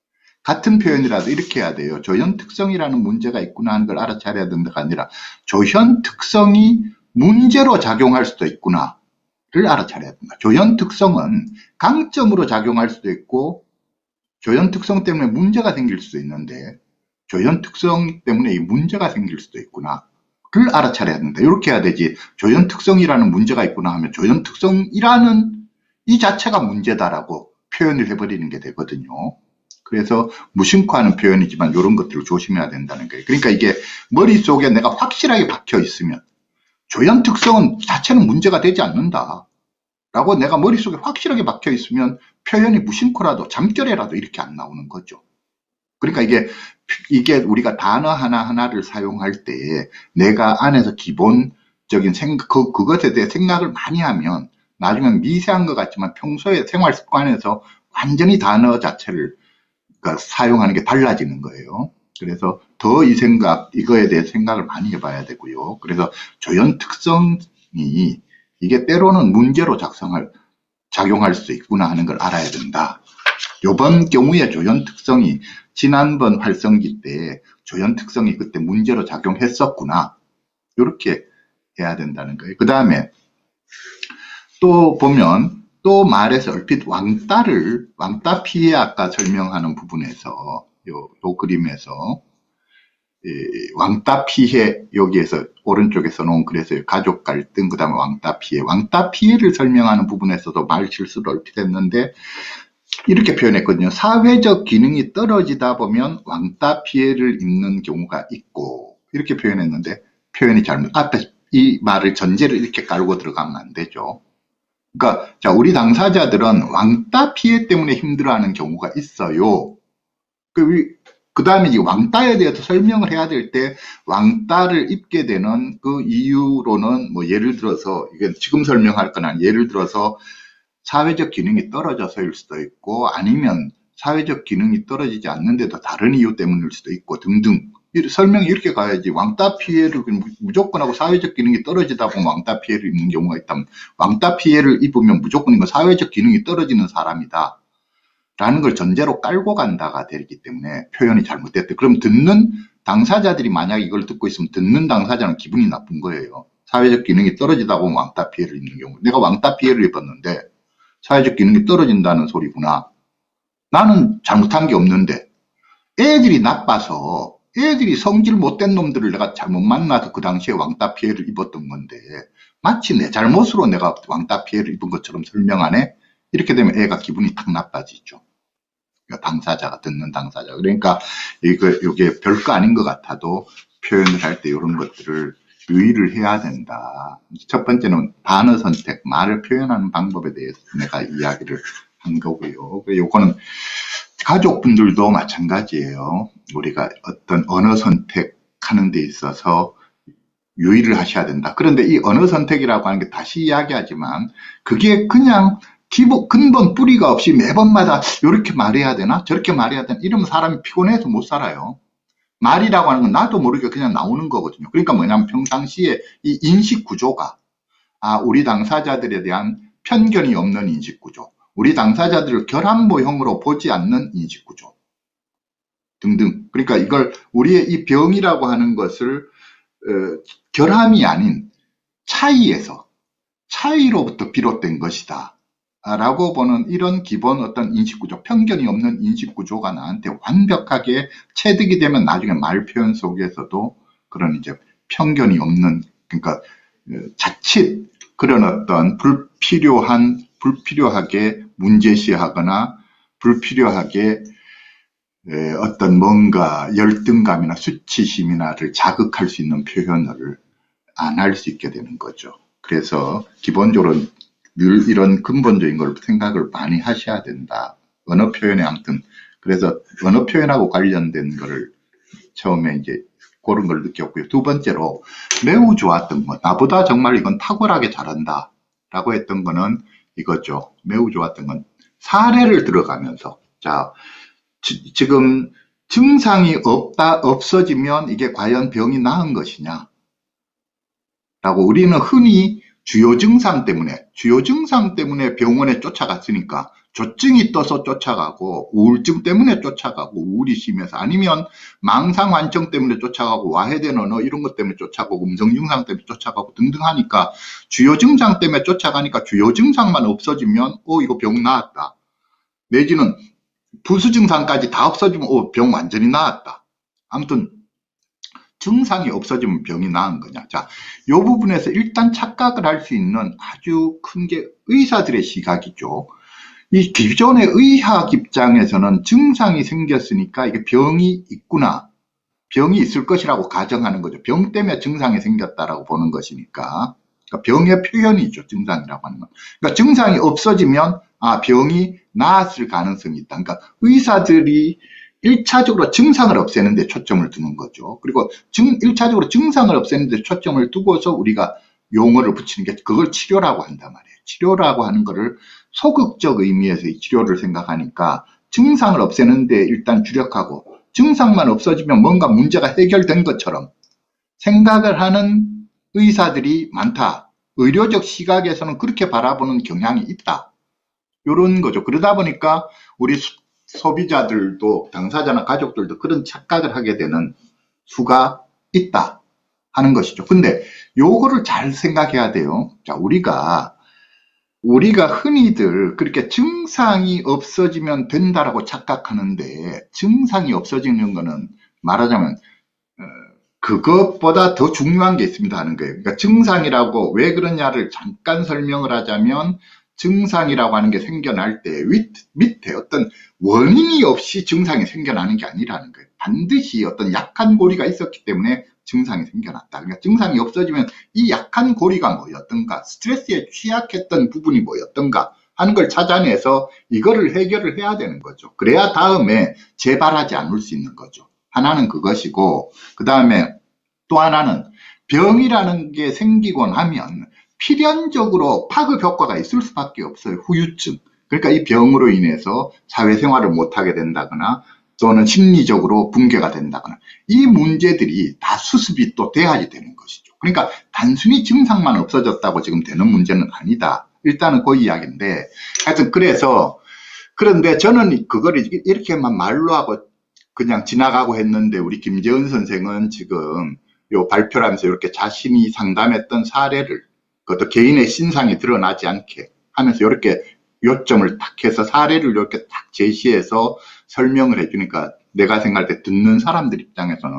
같은 표현이라도 이렇게 해야 돼요. 조현 특성이라는 문제가 있구나 하는 걸 알아차려야 된다가 아니라 조현 특성이 문제로 작용할 수도 있구나를 알아차려야 된다. 조현 특성은 강점으로 작용할 수도 있고 조현 특성 때문에 문제가 생길 수도 있는데 조현 특성 때문에 이 문제가 생길 수도 있구나. 를 알아차려야 된다. 이렇게 해야 되지. 조현 특성이라는 문제가 있구나 하면 조현 특성이라는 이 자체가 문제다라고 표현을 해버리는 게 되거든요. 그래서 무심코 하는 표현이지만 이런 것들을 조심해야 된다는 거예요. 그러니까 이게 머릿속에 내가 확실하게 박혀 있으면 조현 특성은 자체는 문제가 되지 않는다. 라고 내가 머릿속에 확실하게 박혀 있으면 표현이 무심코라도 잠결에라도 이렇게 안 나오는 거죠. 그러니까 이게 이게 우리가 단어 하나하나를 사용할 때 내가 안에서 기본적인 생각, 그, 그것에 대해 생각을 많이 하면 나중엔 미세한 것 같지만 평소에 생활 습관에서 완전히 단어 자체를 그러니까 사용하는 게 달라지는 거예요. 그래서 더 이 생각, 이거에 대해 생각을 많이 해봐야 되고요. 그래서 조현 특성이 이게 때로는 문제로 작성할, 작용할 수 있구나 하는 걸 알아야 된다. 요번 경우에 조현 특성이 지난번 활성기 때 조현 특성이 그때 문제로 작용했었구나. 이렇게 해야 된다는 거예요. 그 다음에 또 보면 또 말에서 얼핏 왕따를 왕따 피해 아까 설명하는 부분에서 요, 요 그림에서 이 왕따 피해 여기에서 오른쪽에 써놓은 그래서 가족 갈등 그 다음에 왕따 피해 왕따 피해를 설명하는 부분에서도 말 실수를 얼핏 했는데 이렇게 표현했거든요. 사회적 기능이 떨어지다 보면 왕따 피해를 입는 경우가 있고 이렇게 표현했는데 표현이 잘못 앞에 이 말을 전제를 이렇게 깔고 들어가면 안 되죠. 그러니까 자 우리 당사자들은 왕따 피해 때문에 힘들어하는 경우가 있어요. 그, 그 다음에 이 왕따에 대해서 설명을 해야 될 때 왕따를 입게 되는 그 이유로는 뭐 예를 들어서 이건 지금 설명할 건 아니에요. 예를 들어서 사회적 기능이 떨어져서일 수도 있고 아니면 사회적 기능이 떨어지지 않는데도 다른 이유 때문일 수도 있고 등등 설명이 이렇게 가야지 왕따 피해를 무조건 하고 사회적 기능이 떨어지다 보면 왕따 피해를 입는 경우가 있다면 왕따 피해를 입으면 무조건 이거 사회적 기능이 떨어지는 사람이다 라는 걸 전제로 깔고 간다가 되기 때문에 표현이 잘못됐다. 그럼 듣는 당사자들이 만약 이걸 듣고 있으면 듣는 당사자는 기분이 나쁜 거예요. 사회적 기능이 떨어지다 보면 왕따 피해를 입는 경우 내가 왕따 피해를 입었는데 사회적 기능이 떨어진다는 소리구나. 나는 잘못한 게 없는데 애들이 나빠서 애들이 성질 못된 놈들을 내가 잘못 만나서 그 당시에 왕따 피해를 입었던 건데 마치 내 잘못으로 내가 왕따 피해를 입은 것처럼 설명하네? 이렇게 되면 애가 기분이 탁 나빠지죠. 그러니까 당사자가 듣는 당사자. 그러니까 이거 이게 별거 아닌 것 같아도 표현을 할 때 이런 것들을 유의를 해야 된다. 첫 번째는 단어 선택, 말을 표현하는 방법에 대해서 내가 이야기를 한 거고요. 요거는 가족분들도 마찬가지예요. 우리가 어떤 언어 선택하는 데 있어서 유의를 하셔야 된다. 그런데 이 언어 선택이라고 하는 게 다시 이야기하지만 그게 그냥 기본, 근본 뿌리가 없이 매번마다 이렇게 말해야 되나? 저렇게 말해야 되나? 이러면 사람이 피곤해서 못 살아요. 말이라고 하는 건 나도 모르게 그냥 나오는 거거든요. 그러니까 뭐냐면 평상시에 이 인식 구조가, 아, 우리 당사자들에 대한 편견이 없는 인식 구조, 우리 당사자들을 결합모형으로 보지 않는 인식 구조 등등. 그러니까 이걸 우리의 이 병이라고 하는 것을 어, 결함이 아닌 차이에서, 차이로부터 비롯된 것이다 라고 보는 이런 기본 어떤 인식구조, 편견이 없는 인식구조가 나한테 완벽하게 체득이 되면 나중에 말 표현 속에서도 그런 이제 편견이 없는, 그러니까 자칫 그런 어떤 불필요한, 불필요하게 문제시하거나 불필요하게 어떤 뭔가 열등감이나 수치심이나를 자극할 수 있는 표현을 안 할 수 있게 되는 거죠. 그래서 기본적으로 늘 이런 근본적인 걸 생각을 많이 하셔야 된다. 언어 표현에 아무튼 그래서 언어 표현하고 관련된 거를 처음에 이제 그런 걸 느꼈고요. 두 번째로 매우 좋았던 거, 나보다 정말 이건 탁월하게 잘한다 라고 했던 거는 이거죠. 매우 좋았던 건 사례를 들어가면서, 자, 지, 지금 증상이 없다, 없어지면 이게 과연 병이 나은 것이냐 라고 우리는 흔히 주요 증상 때문에, 주요 증상 때문에 병원에 쫓아갔으니까 조증이 떠서 쫓아가고, 우울증 때문에 쫓아가고, 우울이 심해서, 아니면 망상환청 때문에 쫓아가고, 와해된 언어 이런 것 때문에 쫓아가고, 음성 증상 때문에 쫓아가고 등등 하니까, 주요 증상 때문에 쫓아가니까 주요 증상만 없어지면 어 이거 병 나았다, 내지는 부수 증상까지 다 없어지면 어 병 완전히 나았다. 아무튼 증상이 없어지면 병이 나은 거냐. 자, 이 부분에서 일단 착각을 할 수 있는 아주 큰 게 의사들의 시각이죠. 이 기존의 의학 입장에서는 증상이 생겼으니까 이게 병이 있구나, 병이 있을 것이라고 가정하는 거죠. 병 때문에 증상이 생겼다라고 보는 것이니까. 그러니까 병의 표현이죠, 증상이라고 하는 건. 그러니까 증상이 없어지면 아, 병이 나았을 가능성이 있다. 그러니까 의사들이 일차적으로 증상을 없애는 데 초점을 두는 거죠. 그리고 증, 일차적으로 증상을 없애는 데 초점을 두고서 우리가 용어를 붙이는 게 그걸 치료라고 한단 말이에요. 치료라고 하는 거를 소극적 의미에서 이 치료를 생각하니까 증상을 없애는 데 일단 주력하고, 증상만 없어지면 뭔가 문제가 해결된 것처럼 생각을 하는 의사들이 많다. 의료적 시각에서는 그렇게 바라보는 경향이 있다. 이런 거죠. 그러다 보니까 우리 소비자들도, 당사자나 가족들도 그런 착각을 하게 되는 수가 있다 하는 것이죠. 근데 요거를 잘 생각해야 돼요. 자, 우리가 우리가 흔히들 그렇게 증상이 없어지면 된다라고 착각하는데, 증상이 없어지는 거는 말하자면 어, 그것보다 더 중요한 게 있습니다 하는 거예요. 그러니까 증상이라고 왜 그러냐를 잠깐 설명을 하자면, 증상이라고 하는 게 생겨날 때 밑에 어떤 원인이 없이 증상이 생겨나는 게 아니라는 거예요. 반드시 어떤 약한 고리가 있었기 때문에 증상이 생겨났다. 그러니까 증상이 없어지면 이 약한 고리가 뭐였던가, 스트레스에 취약했던 부분이 뭐였던가 하는 걸 찾아내서 이거를 해결을 해야 되는 거죠. 그래야 다음에 재발하지 않을 수 있는 거죠. 하나는 그것이고, 그 다음에 또 하나는 병이라는 게 생기고 나면 필연적으로 파급 효과가 있을 수밖에 없어요. 후유증. 그러니까 이 병으로 인해서 사회생활을 못하게 된다거나 또는 심리적으로 붕괴가 된다거나, 이 문제들이 다 수습이 또 돼야지 되는 것이죠. 그러니까 단순히 증상만 없어졌다고 지금 되는 문제는 아니다. 일단은 그 이야기인데, 하여튼 그래서, 그런데 저는 그거를 이렇게만 말로 하고 그냥 지나가고 했는데, 우리 김재은 선생은 지금 요 발표를 하면서 이렇게 자신이 상담했던 사례를, 그것도 개인의 신상이 드러나지 않게 하면서 이렇게 요점을 딱 해서 사례를 이렇게 딱 제시해서 설명을 해주니까, 내가 생각할 때 듣는 사람들 입장에서는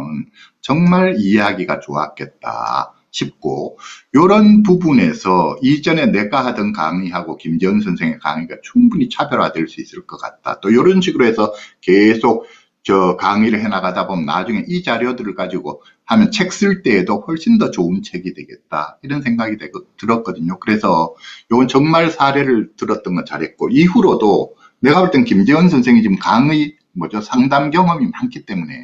정말 이해하기가 좋았겠다 싶고, 이런 부분에서 이전에 내가 하던 강의하고 김재은 선생의 강의가 충분히 차별화될 수 있을 것 같다. 또 이런 식으로 해서 계속 저 강의를 해나가다 보면 나중에 이 자료들을 가지고 하면 책 쓸 때에도 훨씬 더 좋은 책이 되겠다, 이런 생각이 되고, 들었거든요. 그래서 이건 정말 사례를 들었던 건 잘했고, 이후로도 내가 볼 땐 김재원 선생이 지금 강의 뭐죠 상담 경험이 많기 때문에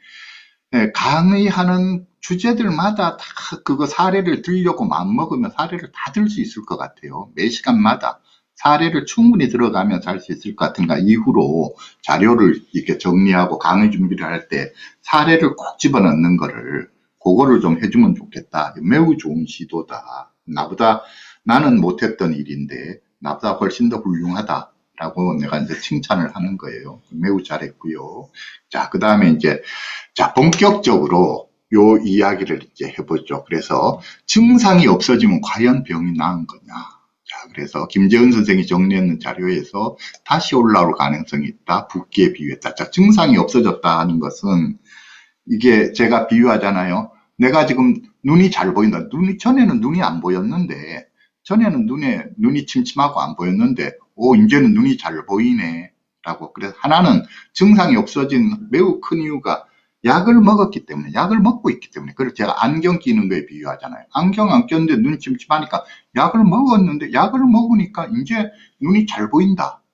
네, 강의하는 주제들마다 다 그거 사례를 들려고 마음먹으면 사례를 다 들 수 있을 것 같아요. 매 시간마다 사례를 충분히 들어가면서 할 수 있을 것 같은가 이후로 자료를 이렇게 정리하고 강의 준비를 할 때 사례를 꼭 집어넣는 거를 그거를 좀 해주면 좋겠다. 매우 좋은 시도다. 나보다 나는 못했던 일인데 나보다 훨씬 더 훌륭하다라고 내가 이제 칭찬을 하는 거예요. 매우 잘했고요. 자, 그 다음에 이제 자 본격적으로 요 이야기를 이제 해보죠. 그래서 증상이 없어지면 과연 병이 나은 거냐. 자, 그래서 김재은 선생이 정리했는 자료에서 다시 올라올 가능성이 있다. 붓기에 비유했다. 자, 증상이 없어졌다 하는 것은 이게 제가 비유하잖아요. 내가 지금 눈이 잘 보인다. 눈이, 전에는 눈이 안 보였는데, 전에는 눈에, 눈이 침침하고 안 보였는데, 오, 이제는 눈이 잘 보이네. 라고. 그래서 하나는 증상이 없어진 매우 큰 이유가 약을 먹었기 때문에, 약을 먹고 있기 때문에. 그래서 제가 안경 끼는 거에 비유하잖아요. 안경 안 꼈는데 눈이 침침하니까 약을 먹었는데, 약을 먹으니까 이제 눈이 잘 보인다.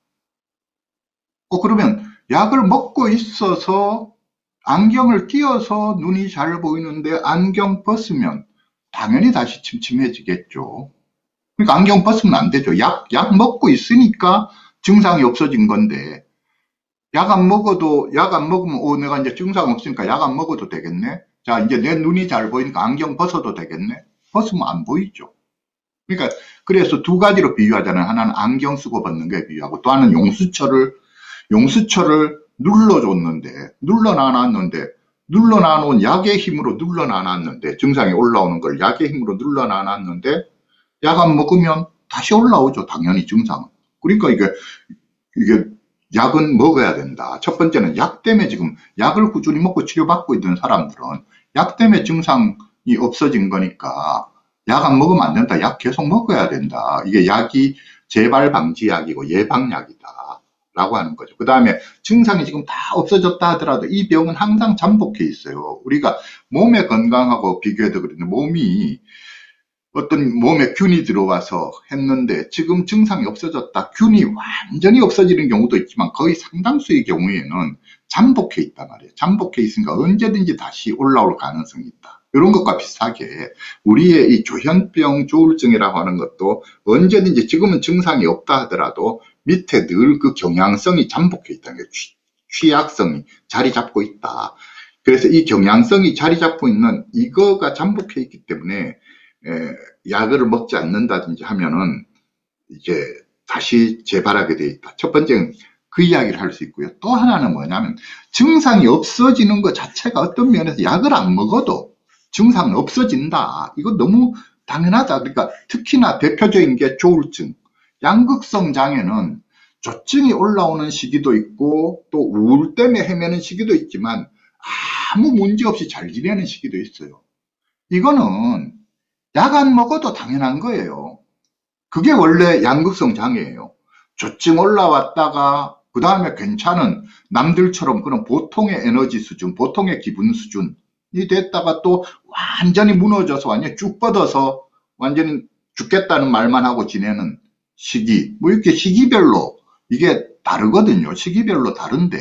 어, 그러면 약을 먹고 있어서 안경을 끼워서 눈이 잘 보이는데 안경 벗으면 당연히 다시 침침해지겠죠. 그러니까 안경 벗으면 안 되죠. 약, 약 먹고 있으니까 증상이 없어진 건데, 약 안 먹어도, 약 안 먹으면, 오, 내가 이제 증상 없으니까 약 안 먹어도 되겠네? 자, 이제 내 눈이 잘 보이니까 안경 벗어도 되겠네? 벗으면 안 보이죠. 그러니까, 그래서 두 가지로 비유하잖아요. 하나는 안경 쓰고 벗는 게 비유하고, 또 하나는 용수철을, 용수철을 눌러줬는데, 눌러놔놨는데, 눌러놔놓은 약의 힘으로 눌러놔놨는데, 증상이 올라오는 걸 약의 힘으로 눌러놔놨는데, 약 안 먹으면 다시 올라오죠. 당연히 증상은. 그러니까 이게, 이게 약은 먹어야 된다. 첫 번째는 약 때문에 지금 약을 꾸준히 먹고 치료받고 있는 사람들은 약 때문에 증상이 없어진 거니까 약 안 먹으면 안 된다. 약 계속 먹어야 된다. 이게 약이 재발 방지 약이고 예방약이다. 라고 하는 거죠. 그 다음에 증상이 지금 다 없어졌다 하더라도 이 병은 항상 잠복해 있어요. 우리가 몸의 건강하고 비교해도 그런데 몸이 어떤 몸에 균이 들어와서 했는데 지금 증상이 없어졌다. 균이 완전히 없어지는 경우도 있지만 거의 상당수의 경우에는 잠복해 있단 말이에요. 잠복해 있으니까 언제든지 다시 올라올 가능성이 있다. 이런 것과 비슷하게 우리의 이 조현병 조울증이라고 하는 것도 언제든지 지금은 증상이 없다 하더라도 밑에 늘 그 경향성이 잠복해 있다는 거예요. 취약성이 자리 잡고 있다. 그래서 이 경향성이 자리 잡고 있는 이거가 잠복해 있기 때문에 에, 약을 먹지 않는다든지 하면은 이제 다시 재발하게 돼 있다. 첫 번째는 그 이야기를 할 수 있고요. 또 하나는 뭐냐면 증상이 없어지는 것 자체가 어떤 면에서 약을 안 먹어도 증상은 없어진다. 이거 너무 당연하다. 그러니까 특히나 대표적인 게 조울증. 양극성 장애는 조증이 올라오는 시기도 있고 또 우울 때문에 헤매는 시기도 있지만 아무 문제 없이 잘 지내는 시기도 있어요. 이거는 약 안 먹어도 당연한 거예요. 그게 원래 양극성 장애예요. 조증 올라왔다가 그 다음에 괜찮은 남들처럼 그런 보통의 에너지 수준, 보통의 기분 수준이 됐다가 또 완전히 무너져서 완전히 쭉 뻗어서 완전히 죽겠다는 말만 하고 지내는 시기, 뭐 이렇게 시기별로 이게 다르거든요. 시기별로 다른데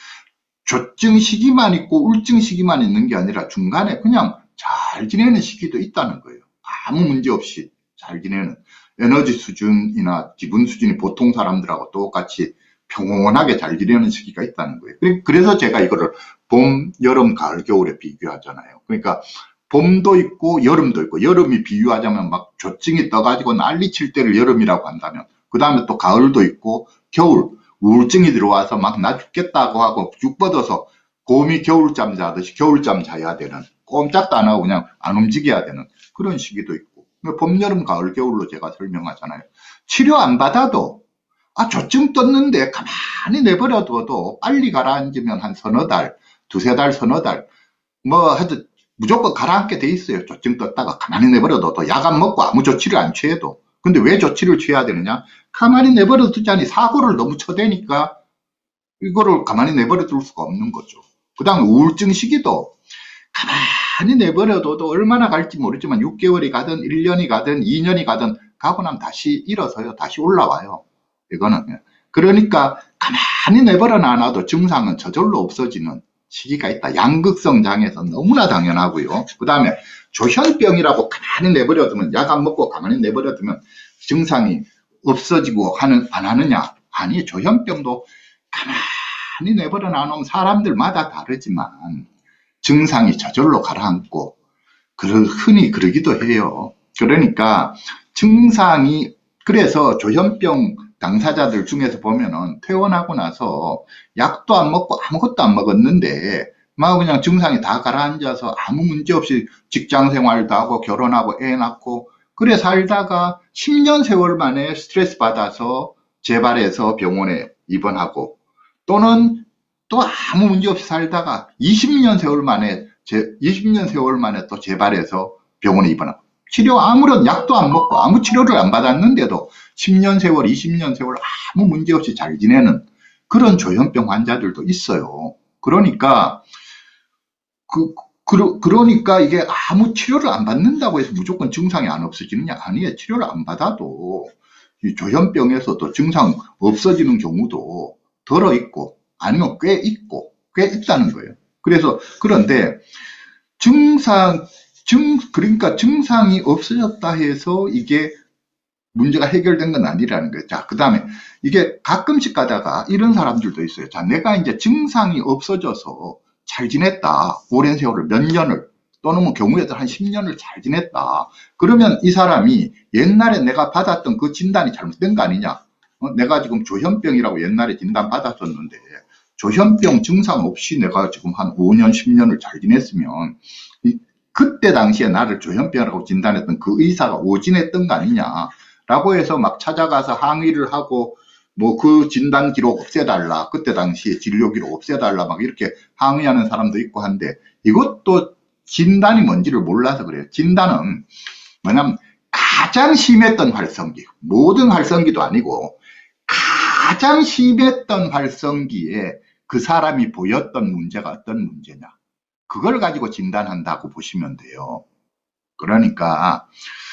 조증 시기만 있고 우울증 시기만 있는 게 아니라 중간에 그냥 잘 지내는 시기도 있다는 거예요. 아무 문제 없이 잘 지내는 에너지 수준이나 기분 수준이 보통 사람들하고 똑같이 평온하게 잘 지내는 시기가 있다는 거예요. 그래서 제가 이거를 봄, 여름, 가을, 겨울에 비교하잖아요. 그러니까 봄도 있고 여름도 있고 여름이 비유하자면 막 조증이 떠가지고 난리칠 때를 여름이라고 한다면 그 다음에 또 가을도 있고 겨울, 우울증이 들어와서 막 나 죽겠다고 하고 쭉 뻗어서 곰이 겨울잠 자듯이 겨울잠 자야 되는 꼼짝도 안 하고 그냥 안 움직여야 되는 그런 시기도 있고 봄, 여름, 가을, 겨울로 제가 설명하잖아요. 치료 안 받아도 아 조증 떴는데 가만히 내버려둬도 빨리 가라앉으면 한 서너 달, 두세 달, 서너 달 뭐 하여튼 무조건 가라앉게 돼 있어요. 조증 떴다가 가만히 내버려둬도 약 안 먹고 아무 조치를 안 취해도. 근데 왜 조치를 취해야 되느냐? 가만히 내버려 두자니 사고를 너무 쳐대니까 이거를 가만히 내버려 둘 수가 없는 거죠. 그 다음 우울증 시기도 가만히 내버려둬도 얼마나 갈지 모르지만 육 개월이 가든 일 년이 가든 이 년이 가든 가고 나면 다시 일어서요. 다시 올라와요. 이거는. 그러니까 가만히 내버려 놔놔도 증상은 저절로 없어지는 시기가 있다. 양극성 장애에서 너무나 당연하고요. 그 다음에 조현병이라고 가만히 내버려두면 약 안 먹고 가만히 내버려두면 증상이 없어지고 하는, 안 하느냐? 아니, 조현병도 가만히 내버려 놔놓으면 사람들마다 다르지만 증상이 저절로 가라앉고, 그러, 흔히 그러기도 해요. 그러니까 증상이, 그래서 조현병 당사자들 중에서 보면은 퇴원하고 나서 약도 안 먹고 아무것도 안 먹었는데 막 그냥 증상이 다 가라앉아서 아무 문제 없이 직장 생활도 하고 결혼하고 애 낳고 그래 살다가 십 년 세월 만에 스트레스 받아서 재발해서 병원에 입원하고, 또는 또 아무 문제 없이 살다가 이십 년 세월 만에 제, 이십 년 세월 만에 또 재발해서 병원에 입원하고, 치료 아무런 약도 안 먹고 아무 치료를 안 받았는데도 십 년 세월, 이십 년 세월 아무 문제 없이 잘 지내는 그런 조현병 환자들도 있어요. 그러니까 그, 그, 그러니까 이게 아무 치료를 안 받는다고 해서 무조건 증상이 안 없어지느냐? 아니에요. 치료를 안 받아도 이 조현병에서도 증상 없어지는 경우도 덜어 있고 아니면 꽤 있고 꽤 있다는 거예요. 그래서 그런데 증상 증 그러니까 증상이 없어졌다 해서 이게 문제가 해결된 건 아니라는 거예요. 자, 그 다음에 이게 가끔씩 가다가 이런 사람들도 있어요. 자, 내가 이제 증상이 없어져서 잘 지냈다. 오랜 세월을 몇 년을 또는 뭐 경우에도 한 십 년을 잘 지냈다. 그러면 이 사람이 옛날에 내가 받았던 그 진단이 잘못된 거 아니냐? 어, 내가 지금 조현병이라고 옛날에 진단 받았었는데 조현병 증상 없이 내가 지금 한 오 년, 십 년을 잘 지냈으면 이, 그때 당시에 나를 조현병이라고 진단했던 그 의사가 오진했던 거 아니냐? 라고 해서 막 찾아가서 항의를 하고 뭐 그 진단 기록 없애달라, 그때 당시에 진료 기록 없애달라 막 이렇게 항의하는 사람도 있고 한데, 이것도 진단이 뭔지를 몰라서 그래요. 진단은 뭐냐면 가장 심했던 활성기, 모든 활성기도 아니고 가장 심했던 활성기에 그 사람이 보였던 문제가 어떤 문제냐, 그걸 가지고 진단한다고 보시면 돼요. 그러니까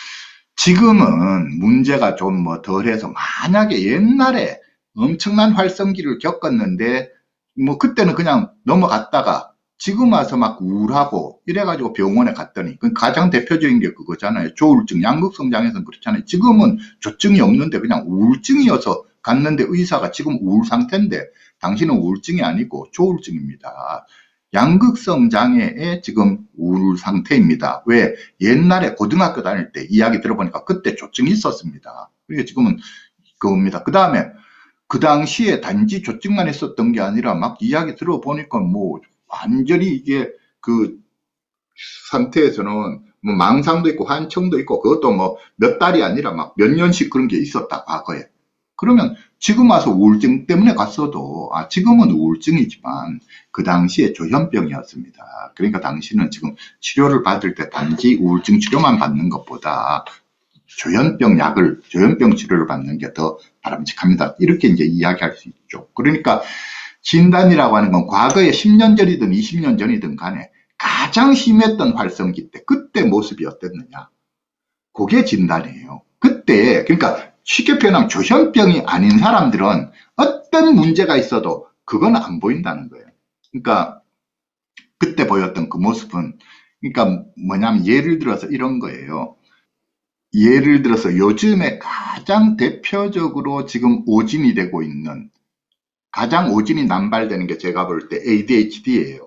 지금은 문제가 좀 뭐 덜해서, 만약에 옛날에 엄청난 활성기를 겪었는데 뭐 그때는 그냥 넘어갔다가 지금 와서 막 우울하고 이래가지고 병원에 갔더니, 그 가장 대표적인 게 그거잖아요. 조울증, 양극성장애는 그렇잖아요. 지금은 조증이 없는데 그냥 우울증이어서 갔는데 의사가 지금 우울 상태인데 당신은 우울증이 아니고 조울증입니다. 양극성 장애의 지금 우울 상태입니다. 왜? 옛날에 고등학교 다닐 때 이야기 들어보니까 그때 조증이 있었습니다. 그게 지금은 그겁니다. 그 다음에 그 당시에 단지 조증만 있었던 게 아니라 막 이야기 들어보니까 뭐 완전히 이게 그 상태에서는 뭐 망상도 있고 환청도 있고 그것도 뭐 몇 달이 아니라 막 몇 년씩 그런 게 있었다, 과거에. 그러면 지금 와서 우울증 때문에 갔어도, 아, 지금은 우울증이지만 그 당시에 조현병이었습니다. 그러니까 당신은 지금 치료를 받을 때 단지 우울증 치료만 받는 것보다 조현병 약을, 조현병 치료를 받는 게 더 바람직합니다. 이렇게 이제 이야기할 수 있죠. 그러니까 진단이라고 하는 건 과거에 십 년 전이든 이십 년 전이든 간에 가장 심했던 활성기 때, 그때 모습이 어땠느냐. 그게 진단이에요. 그때, 그러니까 쉽게 표현하면 조현병이 아닌 사람들은 어떤 문제가 있어도 그건 안 보인다는 거예요. 그러니까 그때 보였던 그 모습은, 그러니까 뭐냐면 예를 들어서 이런 거예요. 예를 들어서 요즘에 가장 대표적으로 지금 오진이 되고 있는, 가장 오진이 남발되는 게 제가 볼 때 에이디에이치디예요.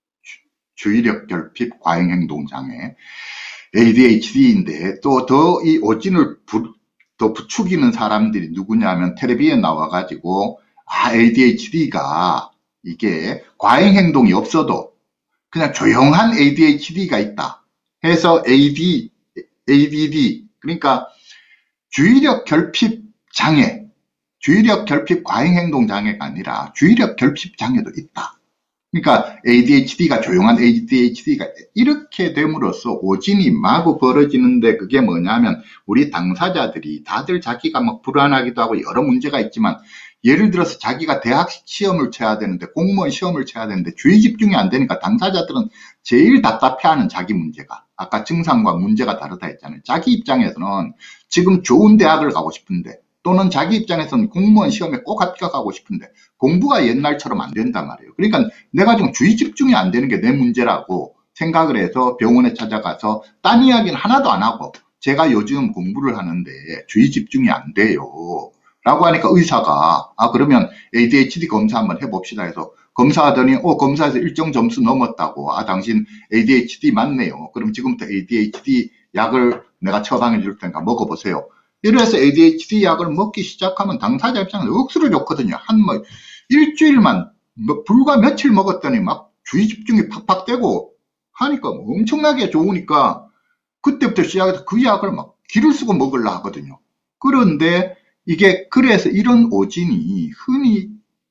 주의력 결핍 과잉행동 장애. 에이디에이치디인데 또 더 이 오진을 부, 더 부추기는 사람들이 누구냐면 텔레비에 나와가지고, 아, 에이디에이치디가 이게 과잉행동이 없어도 그냥 조용한 에이디에이치디가 있다 해서 에이디, 에이디디, 그러니까 주의력 결핍 장애, 주의력 결핍 과잉행동 장애가 아니라 주의력 결핍 장애도 있다. 그러니까 에이디에이치디가 조용한 에이디에이치디가 이렇게 됨으로써 오진이 마구 벌어지는데, 그게 뭐냐면 우리 당사자들이 다들 자기가 막 불안하기도 하고 여러 문제가 있지만, 예를 들어서 자기가 대학 시험을 쳐야 되는데, 공무원 시험을 쳐야 되는데 주의 집중이 안 되니까 당사자들은 제일 답답해하는 자기 문제가, 아까 증상과 문제가 다르다 했잖아요. 자기 입장에서는 지금 좋은 대학을 가고 싶은데, 또는 자기 입장에서는 공무원 시험에 꼭 합격하고 싶은데 공부가 옛날처럼 안 된단 말이에요. 그러니까 내가 지금 주의 집중이 안 되는 게 내 문제라고 생각을 해서 병원에 찾아가서 딴 이야기는 하나도 안 하고 제가 요즘 공부를 하는데 주의 집중이 안 돼요. 라고 하니까 의사가, 아, 그러면 에이디에이치디 검사 한번 해봅시다 해서 검사하더니, 어, 검사에서 일정 점수 넘었다고. 아, 당신 에이디에이치디 맞네요. 그럼 지금부터 에이디에이치디 약을 내가 처방해 줄 테니까 먹어보세요. 이래서 에이디에이치디 약을 먹기 시작하면 당사자 입장에서 억수로 좋거든요. 한 뭐, 일주일만, 뭐, 불과 며칠 먹었더니 막 주의 집중이 팍팍 되고 하니까 뭐 엄청나게 좋으니까 그때부터 시작해서 그 약을 막 기를 쓰고 먹으려 하거든요. 그런데 이게 그래서 이런 오진이 흔히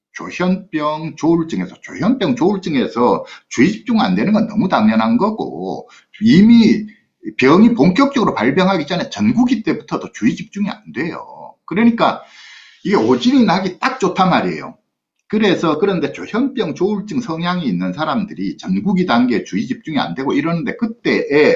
조현병 조울증에서 조현병 조울증에서 주의 집중 안 되는 건 너무 당연한 거고 이미 병이 본격적으로 발병하기 전에 전구기 때부터도 주의 집중이 안 돼요. 그러니까 이게 오진이 나기 딱 좋단 말이에요. 그래서 그런데 조현병 조울증 성향이 있는 사람들이 전구기 단계에 주의 집중이 안 되고 이러는데 그때에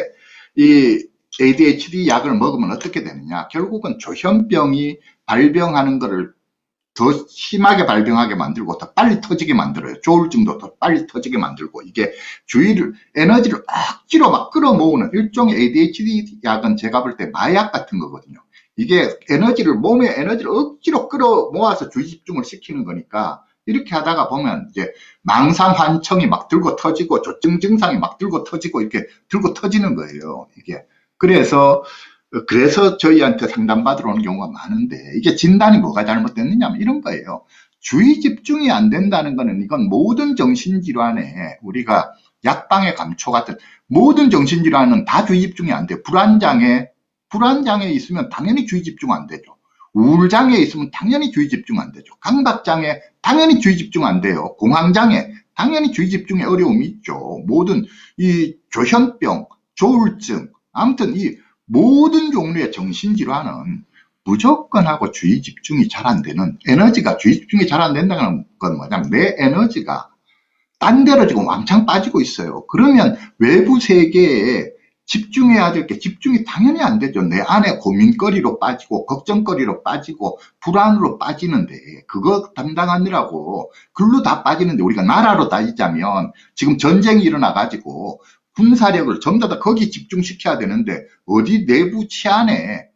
이 에이디에이치디 약을 먹으면 어떻게 되느냐. 결국은 조현병이 발병하는 것을 더 심하게 발병하게 만들고 더 빨리 터지게 만들어요. 조울증도 더 빨리 터지게 만들고 이게 주의를 에너지를 억지로 막 끌어모으는 일종의 에이디에이치디 약은 제가 볼 때 마약 같은 거거든요. 이게 에너지를 몸에 에너지를 억지로 끌어모아서 주의 집중을 시키는 거니까 이렇게 하다가 보면 이제 망상 환청이 막 들고 터지고 조증 증상이 막 들고 터지고 이렇게 들고 터지는 거예요. 이게 그래서 그래서 저희한테 상담받으러 오는 경우가 많은데 이게 진단이 뭐가 잘못됐느냐면 이런 거예요. 주의 집중이 안 된다는 거는 이건 모든 정신질환에 우리가 약방의 감초 같은 모든 정신질환은 다 주의 집중이 안 돼요. 불안장애, 불안장애 있으면 당연히 주의 집중 안 되죠. 우울장애 있으면 당연히 주의 집중 안 되죠. 강박장애 당연히 주의 집중 안 돼요. 공황장애 당연히 주의 집중에 어려움이 있죠. 모든 이 조현병, 조울증 아무튼 이 모든 종류의 정신질환은 무조건 하고 주의 집중이 잘 안 되는 에너지가 주의 집중이 잘 안 된다는 건 뭐냐면 내 에너지가 딴 데로 지금 왕창 빠지고 있어요. 그러면 외부 세계에 집중해야 될 게 집중이 당연히 안 되죠. 내 안에 고민거리로 빠지고 걱정거리로 빠지고 불안으로 빠지는데 그거 담당하느라고 글로 다 빠지는데 우리가 나라로 따지자면 지금 전쟁이 일어나가지고 군사력을 전부 다 거기 집중시켜야 되는데 어디 내부 치안에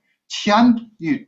치안이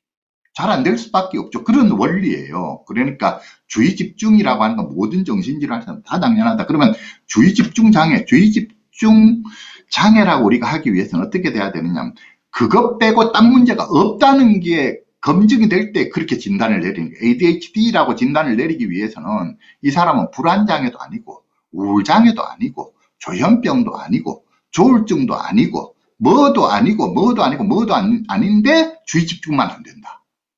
잘 안 될 수밖에 없죠. 그런 원리예요. 그러니까 주의 집중이라고 하는 건 모든 정신질환에서는 다 당연하다. 그러면 주의 집중 장애, 주의 집중 장애라고 우리가 하기 위해서는 어떻게 돼야 되느냐. 그것 빼고 딴 문제가 없다는 게 검증이 될 때 그렇게 진단을 내리는 거예요. 에이디에이치디라고 진단을 내리기 위해서는 이 사람은 불안장애도 아니고 우울장애도 아니고 조현병도 아니고 조울증도 아니고 뭐도 아니고 뭐도 아니고 뭐도 아닌데 주의 집중만 안 된다.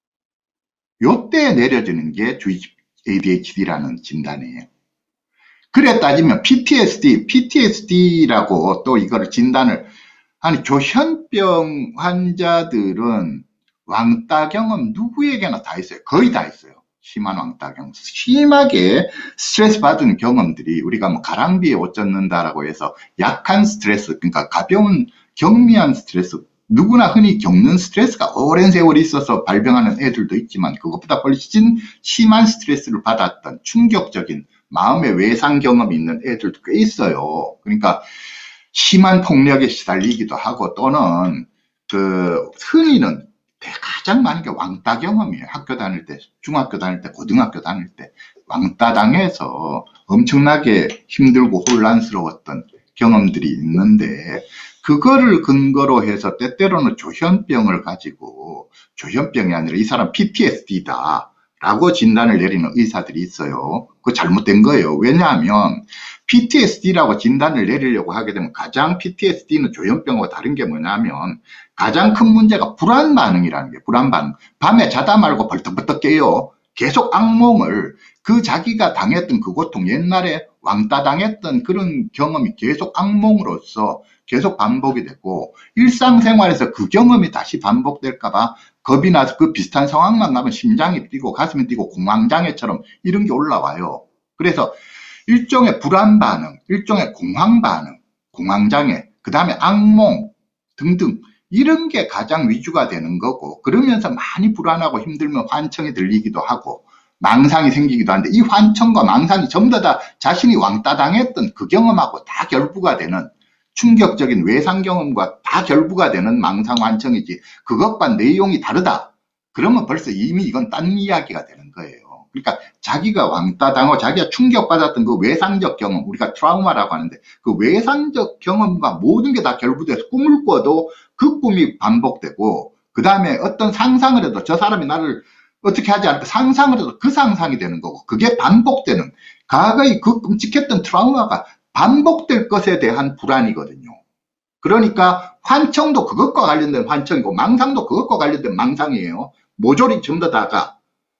요때 내려지는 게 주의 에이디에이치디라는 진단이에요. 그래 따지면 피티에스디, 피티에스디라고 또 이거를 진단을 아니 조현병 환자들은 왕따 경험 누구에게나 다 있어요. 거의 다 있어요. 심한 왕따 경험. 심하게 스트레스 받은 경험들이 우리가 뭐 가랑비에 옷 젖는다라고 해서 약한 스트레스, 그러니까 가벼운 경미한 스트레스, 누구나 흔히 겪는 스트레스가 오랜 세월이 있어서 발병하는 애들도 있지만 그것보다 훨씬 심한 스트레스를 받았던 충격적인 마음의 외상 경험이 있는 애들도 꽤 있어요. 그러니까 심한 폭력에 시달리기도 하고 또는 그 흔히는 가장 많은 게 왕따 경험이에요. 학교 다닐 때, 중학교 다닐 때, 고등학교 다닐 때 왕따 당해서 엄청나게 힘들고 혼란스러웠던 경험들이 있는데 그거를 근거로 해서 때때로는 조현병을 가지고 조현병이 아니라 이 사람 피티에스디다 라고 진단을 내리는 의사들이 있어요. 그거 잘못된 거예요. 왜냐하면 피티에스디라고 진단을 내리려고 하게 되면 가장 피티에스디는 조현병과 다른 게 뭐냐면 가장 큰 문제가 불안 반응이라는 게 불안 반응. 밤에 자다 말고 벌떡벌떡 깨요. 계속 악몽을 그 자기가 당했던 그 고통 옛날에 왕따 당했던 그런 경험이 계속 악몽으로서 계속 반복이 되고 일상생활에서 그 경험이 다시 반복될까봐 겁이 나서 그 비슷한 상황만 가면 심장이 뛰고 가슴이 뛰고 공황장애처럼 이런 게 올라와요. 그래서 일종의 불안 반응, 일종의 공황 반응, 공황장애, 그 다음에 악몽 등등 이런 게 가장 위주가 되는 거고 그러면서 많이 불안하고 힘들면 환청이 들리기도 하고 망상이 생기기도 하는데 이 환청과 망상이 전부 다 자신이 왕따 당했던 그 경험하고 다 결부가 되는 충격적인 외상 경험과 다 결부가 되는 망상 환청이지 그것과 내용이 다르다. 그러면 벌써 이미 이건 딴 이야기가 되는 거예요. 그러니까 자기가 왕따 당하고 자기가 충격받았던 그 외상적 경험, 우리가 트라우마라고 하는데 그 외상적 경험과 모든 게 다 결부돼서 꿈을 꿔도 그 꿈이 반복되고 그 다음에 어떤 상상을 해도 저 사람이 나를 어떻게 하지 않을까 상상을 해도 그 상상이 되는 거고 그게 반복되는 과거의 그 끔찍했던 트라우마가 반복될 것에 대한 불안이거든요. 그러니까 환청도 그것과 관련된 환청이고 망상도 그것과 관련된 망상이에요. 모조리 전부 다가.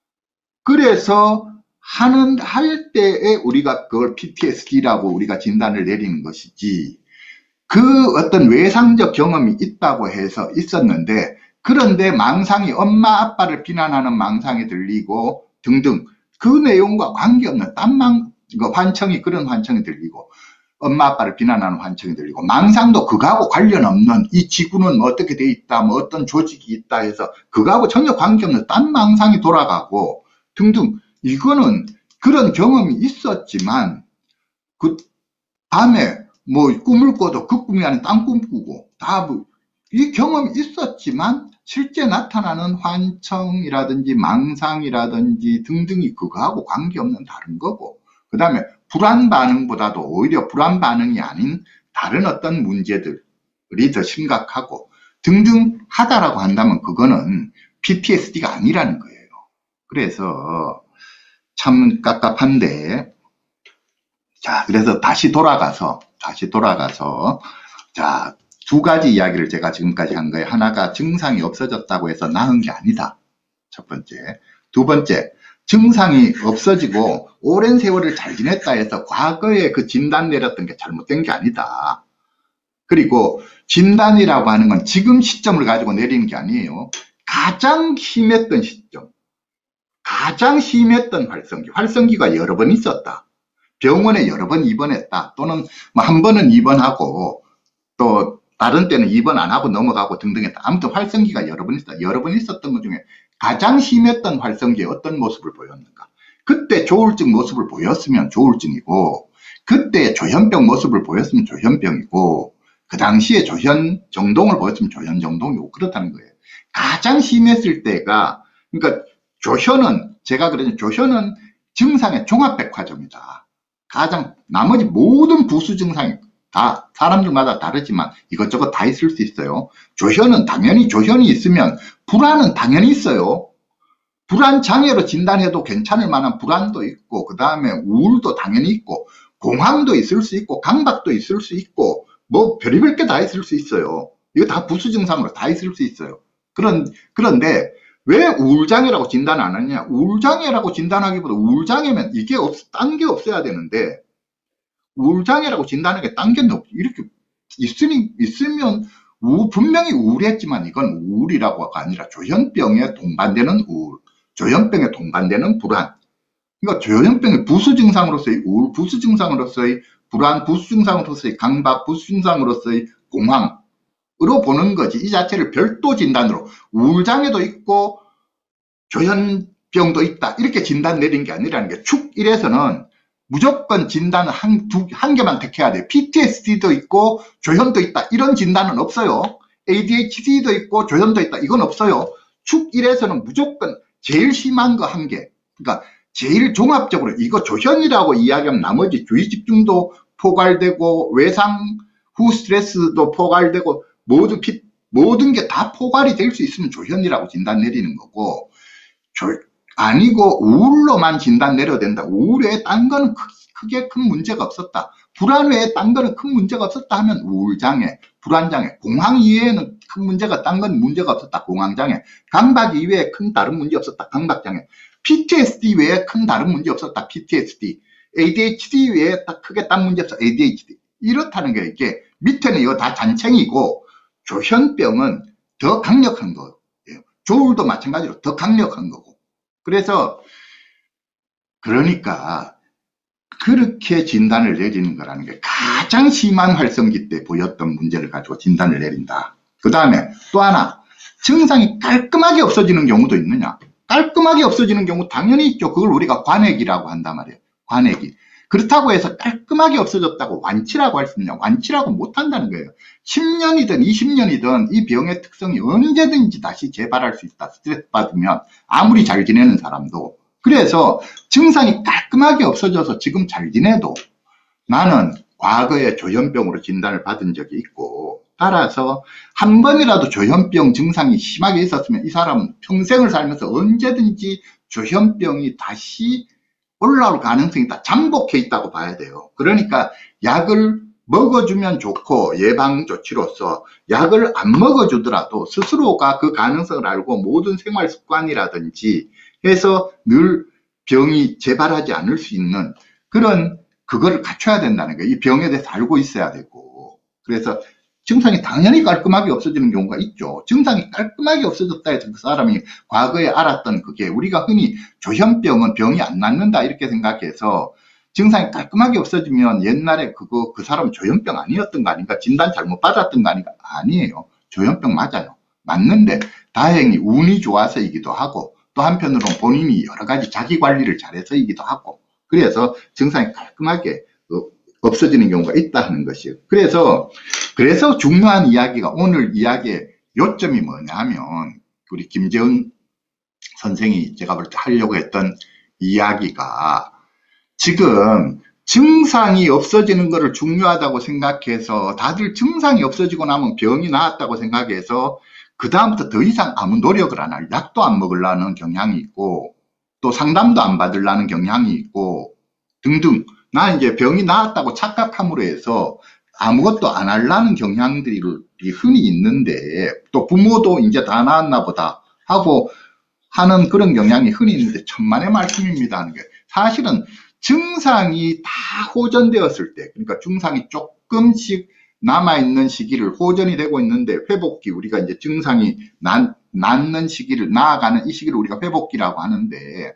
그래서 하는 할 때에 우리가 그걸 피티에스디라고 우리가 진단을 내리는 것이지 그 어떤 외상적 경험이 있다고 해서 있었는데 그런데 망상이 엄마 아빠를 비난하는 망상이 들리고 등등 그 내용과 관계없는 딴 망, 환청이 그런 환청이 들리고 엄마 아빠를 비난하는 환청이 들리고 망상도 그거하고 관련 없는 이 지구는 뭐 어떻게 돼 있다 뭐 어떤 조직이 있다 해서 그거하고 전혀 관계없는 딴 망상이 돌아가고 등등 이거는 그런 경험이 있었지만 그 밤에 뭐 꿈을 꿔도 그 꿈이 아닌 딴 꿈 꾸고 다 이 경험이 있었지만 실제 나타나는 환청이라든지 망상이라든지 등등이 그거하고 관계없는 다른 거고 그 다음에 불안 반응보다도 오히려 불안 반응이 아닌 다른 어떤 문제들이 더 심각하고 등등 하다라고 한다면 그거는 피티에스디가 아니라는 거예요. 그래서 참 깝깝한데 자 그래서 다시 돌아가서 다시 돌아가서 자 두 가지 이야기를 제가 지금까지 한 거예요. 하나가 증상이 없어졌다고 해서 나은 게 아니다. 첫 번째. 두 번째. 증상이 없어지고 오랜 세월을 잘 지냈다 해서 과거에 그 진단 내렸던 게 잘못된 게 아니다. 그리고 진단이라고 하는 건 지금 시점을 가지고 내리는 게 아니에요. 가장 심했던 시점. 가장 심했던 활성기. 활성기가 여러 번 있었다. 병원에 여러 번 입원했다. 또는 뭐 한 번은 입원하고 또 다른 때는 입원 안 하고 넘어가고 등등했다. 아무튼 활성기가 여러 번 있었다. 여러 번 있었던 것 중에 가장 심했던 활성기에 어떤 모습을 보였는가. 그때 조울증 모습을 보였으면 조울증이고 그때 조현병 모습을 보였으면 조현병이고 그 당시에 조현 정동을 보였으면 조현 정동이고 그렇다는 거예요. 가장 심했을 때가 그러니까 조현은 제가 그러는 조현은 증상의 종합백화점이다. 가장 나머지 모든 부수 증상이 다 사람들마다 다르지만 이것저것 다 있을 수 있어요. 조현은 당연히 조현이 있으면 불안은 당연히 있어요. 불안 장애로 진단해도 괜찮을 만한 불안도 있고 그 다음에 우울도 당연히 있고 공황도 있을 수 있고 강박도 있을 수 있고 뭐 별의별 게 다 있을 수 있어요. 이거 다 부수 증상으로 다 있을 수 있어요. 그런 그런데 왜 우울장애라고 진단 안 하느냐? 우울장애라고 진단하기보다 우울장애면 이게 없, 딴 게 없어야 되는데 우울장애라고 진단하는 게 딴 게 없, 이렇게 있으니, 있으면 우, 분명히 우울했지만 이건 우울이라고가 아니라 조현병에 동반되는 우울, 조현병에 동반되는 불안. 그러니까 조현병의 부수 증상으로서의 우울, 부수 증상으로서의 불안, 부수 증상으로서의 강박, 부수 증상으로서의 공황으로 보는 거지. 이 자체를 별도 진단으로 우울장애도 있고 조현병도 있다. 이렇게 진단 내린 게 아니라는 게 축 일에서는 무조건 진단은 한, 두, 한 개만 택해야 돼요. 피티에스디도 있고 조현도 있다. 이런 진단은 없어요. 에이디에이치디도 있고 조현도 있다. 이건 없어요. 축 일에서는 무조건 제일 심한 거 한 개. 그러니까 제일 종합적으로 이거 조현이라고 이야기하면 나머지 주의 집중도 포괄되고 외상 후 스트레스도 포괄되고 모든 피, 모든 게 다 포괄이 될 수 있으면 조현이라고 진단 내리는 거고 조, 아니고 우울로만 진단 내려야 된다. 우울 외에 딴 거는 크, 크게 큰 문제가 없었다. 불안 외에 딴 거는 큰 문제가 없었다 하면 우울장애, 불안장애, 공황 이외에는 큰 문제가 딴 건 문제가 없었다. 공황장애, 강박 이외에 큰 다른 문제 없었다. 강박장애, 피티에스디 외에 큰 다른 문제 없었다. 피티에스디, 에이디에이치디 외에 딱 크게 딴 문제 없었다. 에이디에이치디. 이렇다는 게 이게 밑에는 이거 다 잔챙이고 조현병은 더 강력한 거예요. 조울도 마찬가지로 더 강력한 거고. 그래서 그러니까 그렇게 진단을 내리는 거라는 게 가장 심한 활성기 때 보였던 문제를 가지고 진단을 내린다. 그 다음에 또 하나 증상이 깔끔하게 없어지는 경우도 있느냐. 깔끔하게 없어지는 경우 당연히 있죠. 그걸 우리가 관액이라고 한단 말이에요. 관액이. 그렇다고 해서 깔끔하게 없어졌다고 완치라고 할 수 있냐? 완치라고 못한다는 거예요. 십 년이든 이십 년이든 이 병의 특성이 언제든지 다시 재발할 수 있다. 스트레스 받으면 아무리 잘 지내는 사람도. 그래서 증상이 깔끔하게 없어져서 지금 잘 지내도 나는 과거에 조현병으로 진단을 받은 적이 있고, 따라서 한 번이라도 조현병 증상이 심하게 있었으면 이 사람은 평생을 살면서 언제든지 조현병이 다시 올라올 가능성이 있다. 잠복해 있다고 봐야 돼요. 그러니까 약을 먹어주면 좋고 예방 조치로서 약을 안 먹어주더라도 스스로가 그 가능성을 알고 모든 생활 습관이라든지 해서 늘 병이 재발하지 않을 수 있는 그런 그거를 갖춰야 된다는 거예요. 이 병에 대해서 알고 있어야 되고. 그래서 증상이 당연히 깔끔하게 없어지는 경우가 있죠. 증상이 깔끔하게 없어졌다 해서 그 사람이 과거에 알았던 그게 우리가 흔히 조현병은 병이 안 낫는다 이렇게 생각해서 증상이 깔끔하게 없어지면 옛날에 그거 그 사람 조현병 아니었던 거 아닌가, 진단 잘못 받았던 거 아닌가. 아니에요. 조현병 맞아요. 맞는데 다행히 운이 좋아서이기도 하고 또 한편으로는 본인이 여러 가지 자기 관리를 잘해서이기도 하고 그래서 증상이 깔끔하게 없어지는 경우가 있다 하는 것이에요. 그래서 그래서 중요한 이야기가 오늘 이야기의 요점이 뭐냐 하면 우리 김재은 선생이 제가 볼 때 하려고 했던 이야기가 지금 증상이 없어지는 것을 중요하다고 생각해서 다들 증상이 없어지고 나면 병이 나았다고 생각해서 그 다음부터 더 이상 아무 노력을 안 할, 약도 안 먹으려는 경향이 있고 또 상담도 안 받으려는 경향이 있고 등등. 나 이제 병이 나았다고 착각함으로 해서 아무것도 안 하려는 경향들이 흔히 있는데 또 부모도 이제 다 나았나 보다 하고 하는 그런 경향이 흔히 있는데 천만의 말씀입니다 하는 게 사실은 증상이 다 호전되었을 때 그러니까 증상이 조금씩 남아있는 시기를 호전이 되고 있는데 회복기 우리가 이제 증상이 난, 낫는 시기를 나아가는 이 시기를 우리가 회복기라고 하는데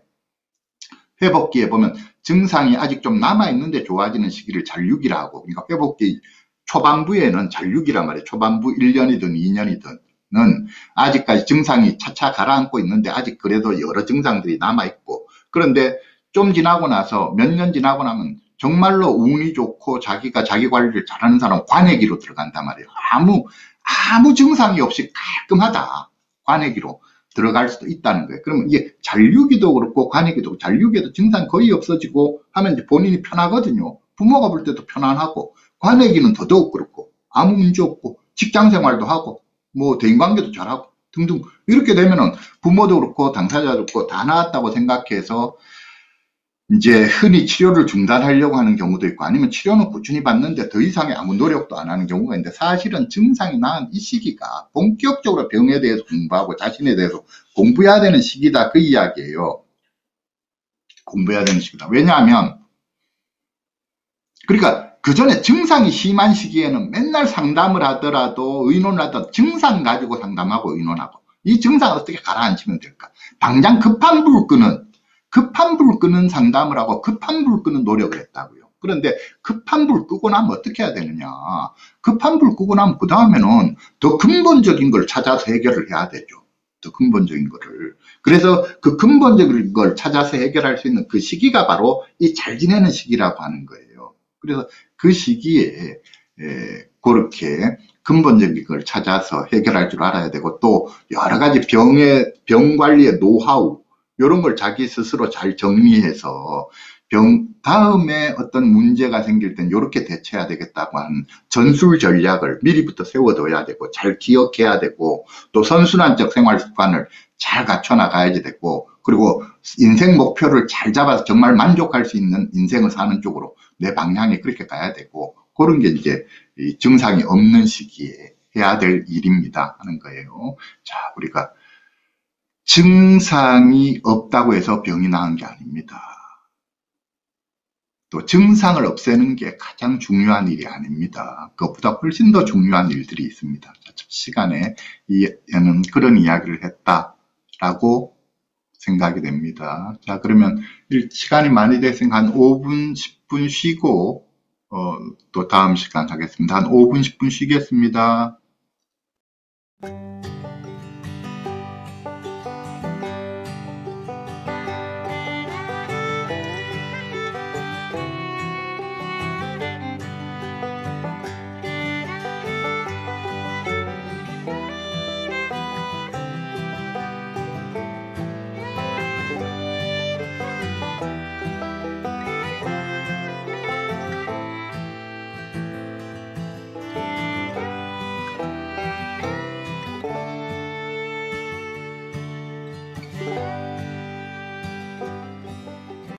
회복기에 보면 증상이 아직 좀 남아있는데 좋아지는 시기를 잔류기라고 그러니까 회복기 초반부에는 잔류기란 말이에요. 초반부 일 년이든 이 년이든 는 아직까지 증상이 차차 가라앉고 있는데 아직 그래도 여러 증상들이 남아있고 그런데 좀 지나고 나서 몇 년 지나고 나면 정말로 운이 좋고 자기가 자기 관리를 잘하는 사람은 관해기로 들어간단 말이에요. 아무 아무 증상이 없이 깔끔하다. 관해기로 들어갈 수도 있다는 거예요. 그러면 이게 잔류기도 그렇고 관해기도 잔류기에도 증상 거의 없어지고 하면 이제 본인이 편하거든요. 부모가 볼 때도 편안하고 관해기는 더더욱 그렇고 아무 문제 없고 직장 생활도 하고 뭐 대인관계도 잘하고 등등 이렇게 되면은 부모도 그렇고 당사자도 그렇고 다 나았다고 생각해서 이제 흔히 치료를 중단하려고 하는 경우도 있고 아니면 치료는 꾸준히 받는데 더 이상의 아무 노력도 안 하는 경우가 있는데 사실은 증상이 나은 이 시기가 본격적으로 병에 대해서 공부하고 자신에 대해서 공부해야 되는 시기다 그 이야기예요. 공부해야 되는 시기다. 왜냐하면 그러니까 그 전에 증상이 심한 시기에는 맨날 상담을 하더라도 의논을 하더라도 증상 가지고 상담하고 의논하고 이 증상 어떻게 가라앉히면 될까? 당장 급한 불 끄는 급한 불 끄는 상담을 하고 급한 불 끄는 노력을 했다고요. 그런데 급한 불 끄고 나면 어떻게 해야 되느냐? 급한 불 끄고 나면 그 다음에는 더 근본적인 걸 찾아서 해결을 해야 되죠. 더 근본적인 거를. 그래서 그 근본적인 걸 찾아서 해결할 수 있는 그 시기가 바로 이 잘 지내는 시기라고 하는 거예요. 그래서 그 시기에 에, 그렇게 근본적인 걸 찾아서 해결할 줄 알아야 되고 또 여러 가지 병의 병 관리의 노하우 이런 걸 자기 스스로 잘 정리해서 병 다음에 어떤 문제가 생길 땐 이렇게 대처해야 되겠다고 하는 전술 전략을 미리부터 세워둬야 되고 잘 기억해야 되고 또 선순환적 생활 습관을 잘 갖춰 나가야지 되고 그리고 인생 목표를 잘 잡아서 정말 만족할 수 있는 인생을 사는 쪽으로 내 방향이 그렇게 가야 되고 그런 게 이제 이 증상이 없는 시기에 해야 될 일입니다 하는 거예요. 자, 우리가 증상이 없다고 해서 병이 나은 게 아닙니다. 또 증상을 없애는 게 가장 중요한 일이 아닙니다. 그것보다 훨씬 더 중요한 일들이 있습니다. 시간에 이는 그런 이야기를 했다라고 생각이 됩니다. 자, 그러면 시간이 많이 됐으니까 한 오 분, 십 분 쉬고 어, 또 다음 시간 하겠습니다. 한 오 분, 십 분 쉬겠습니다.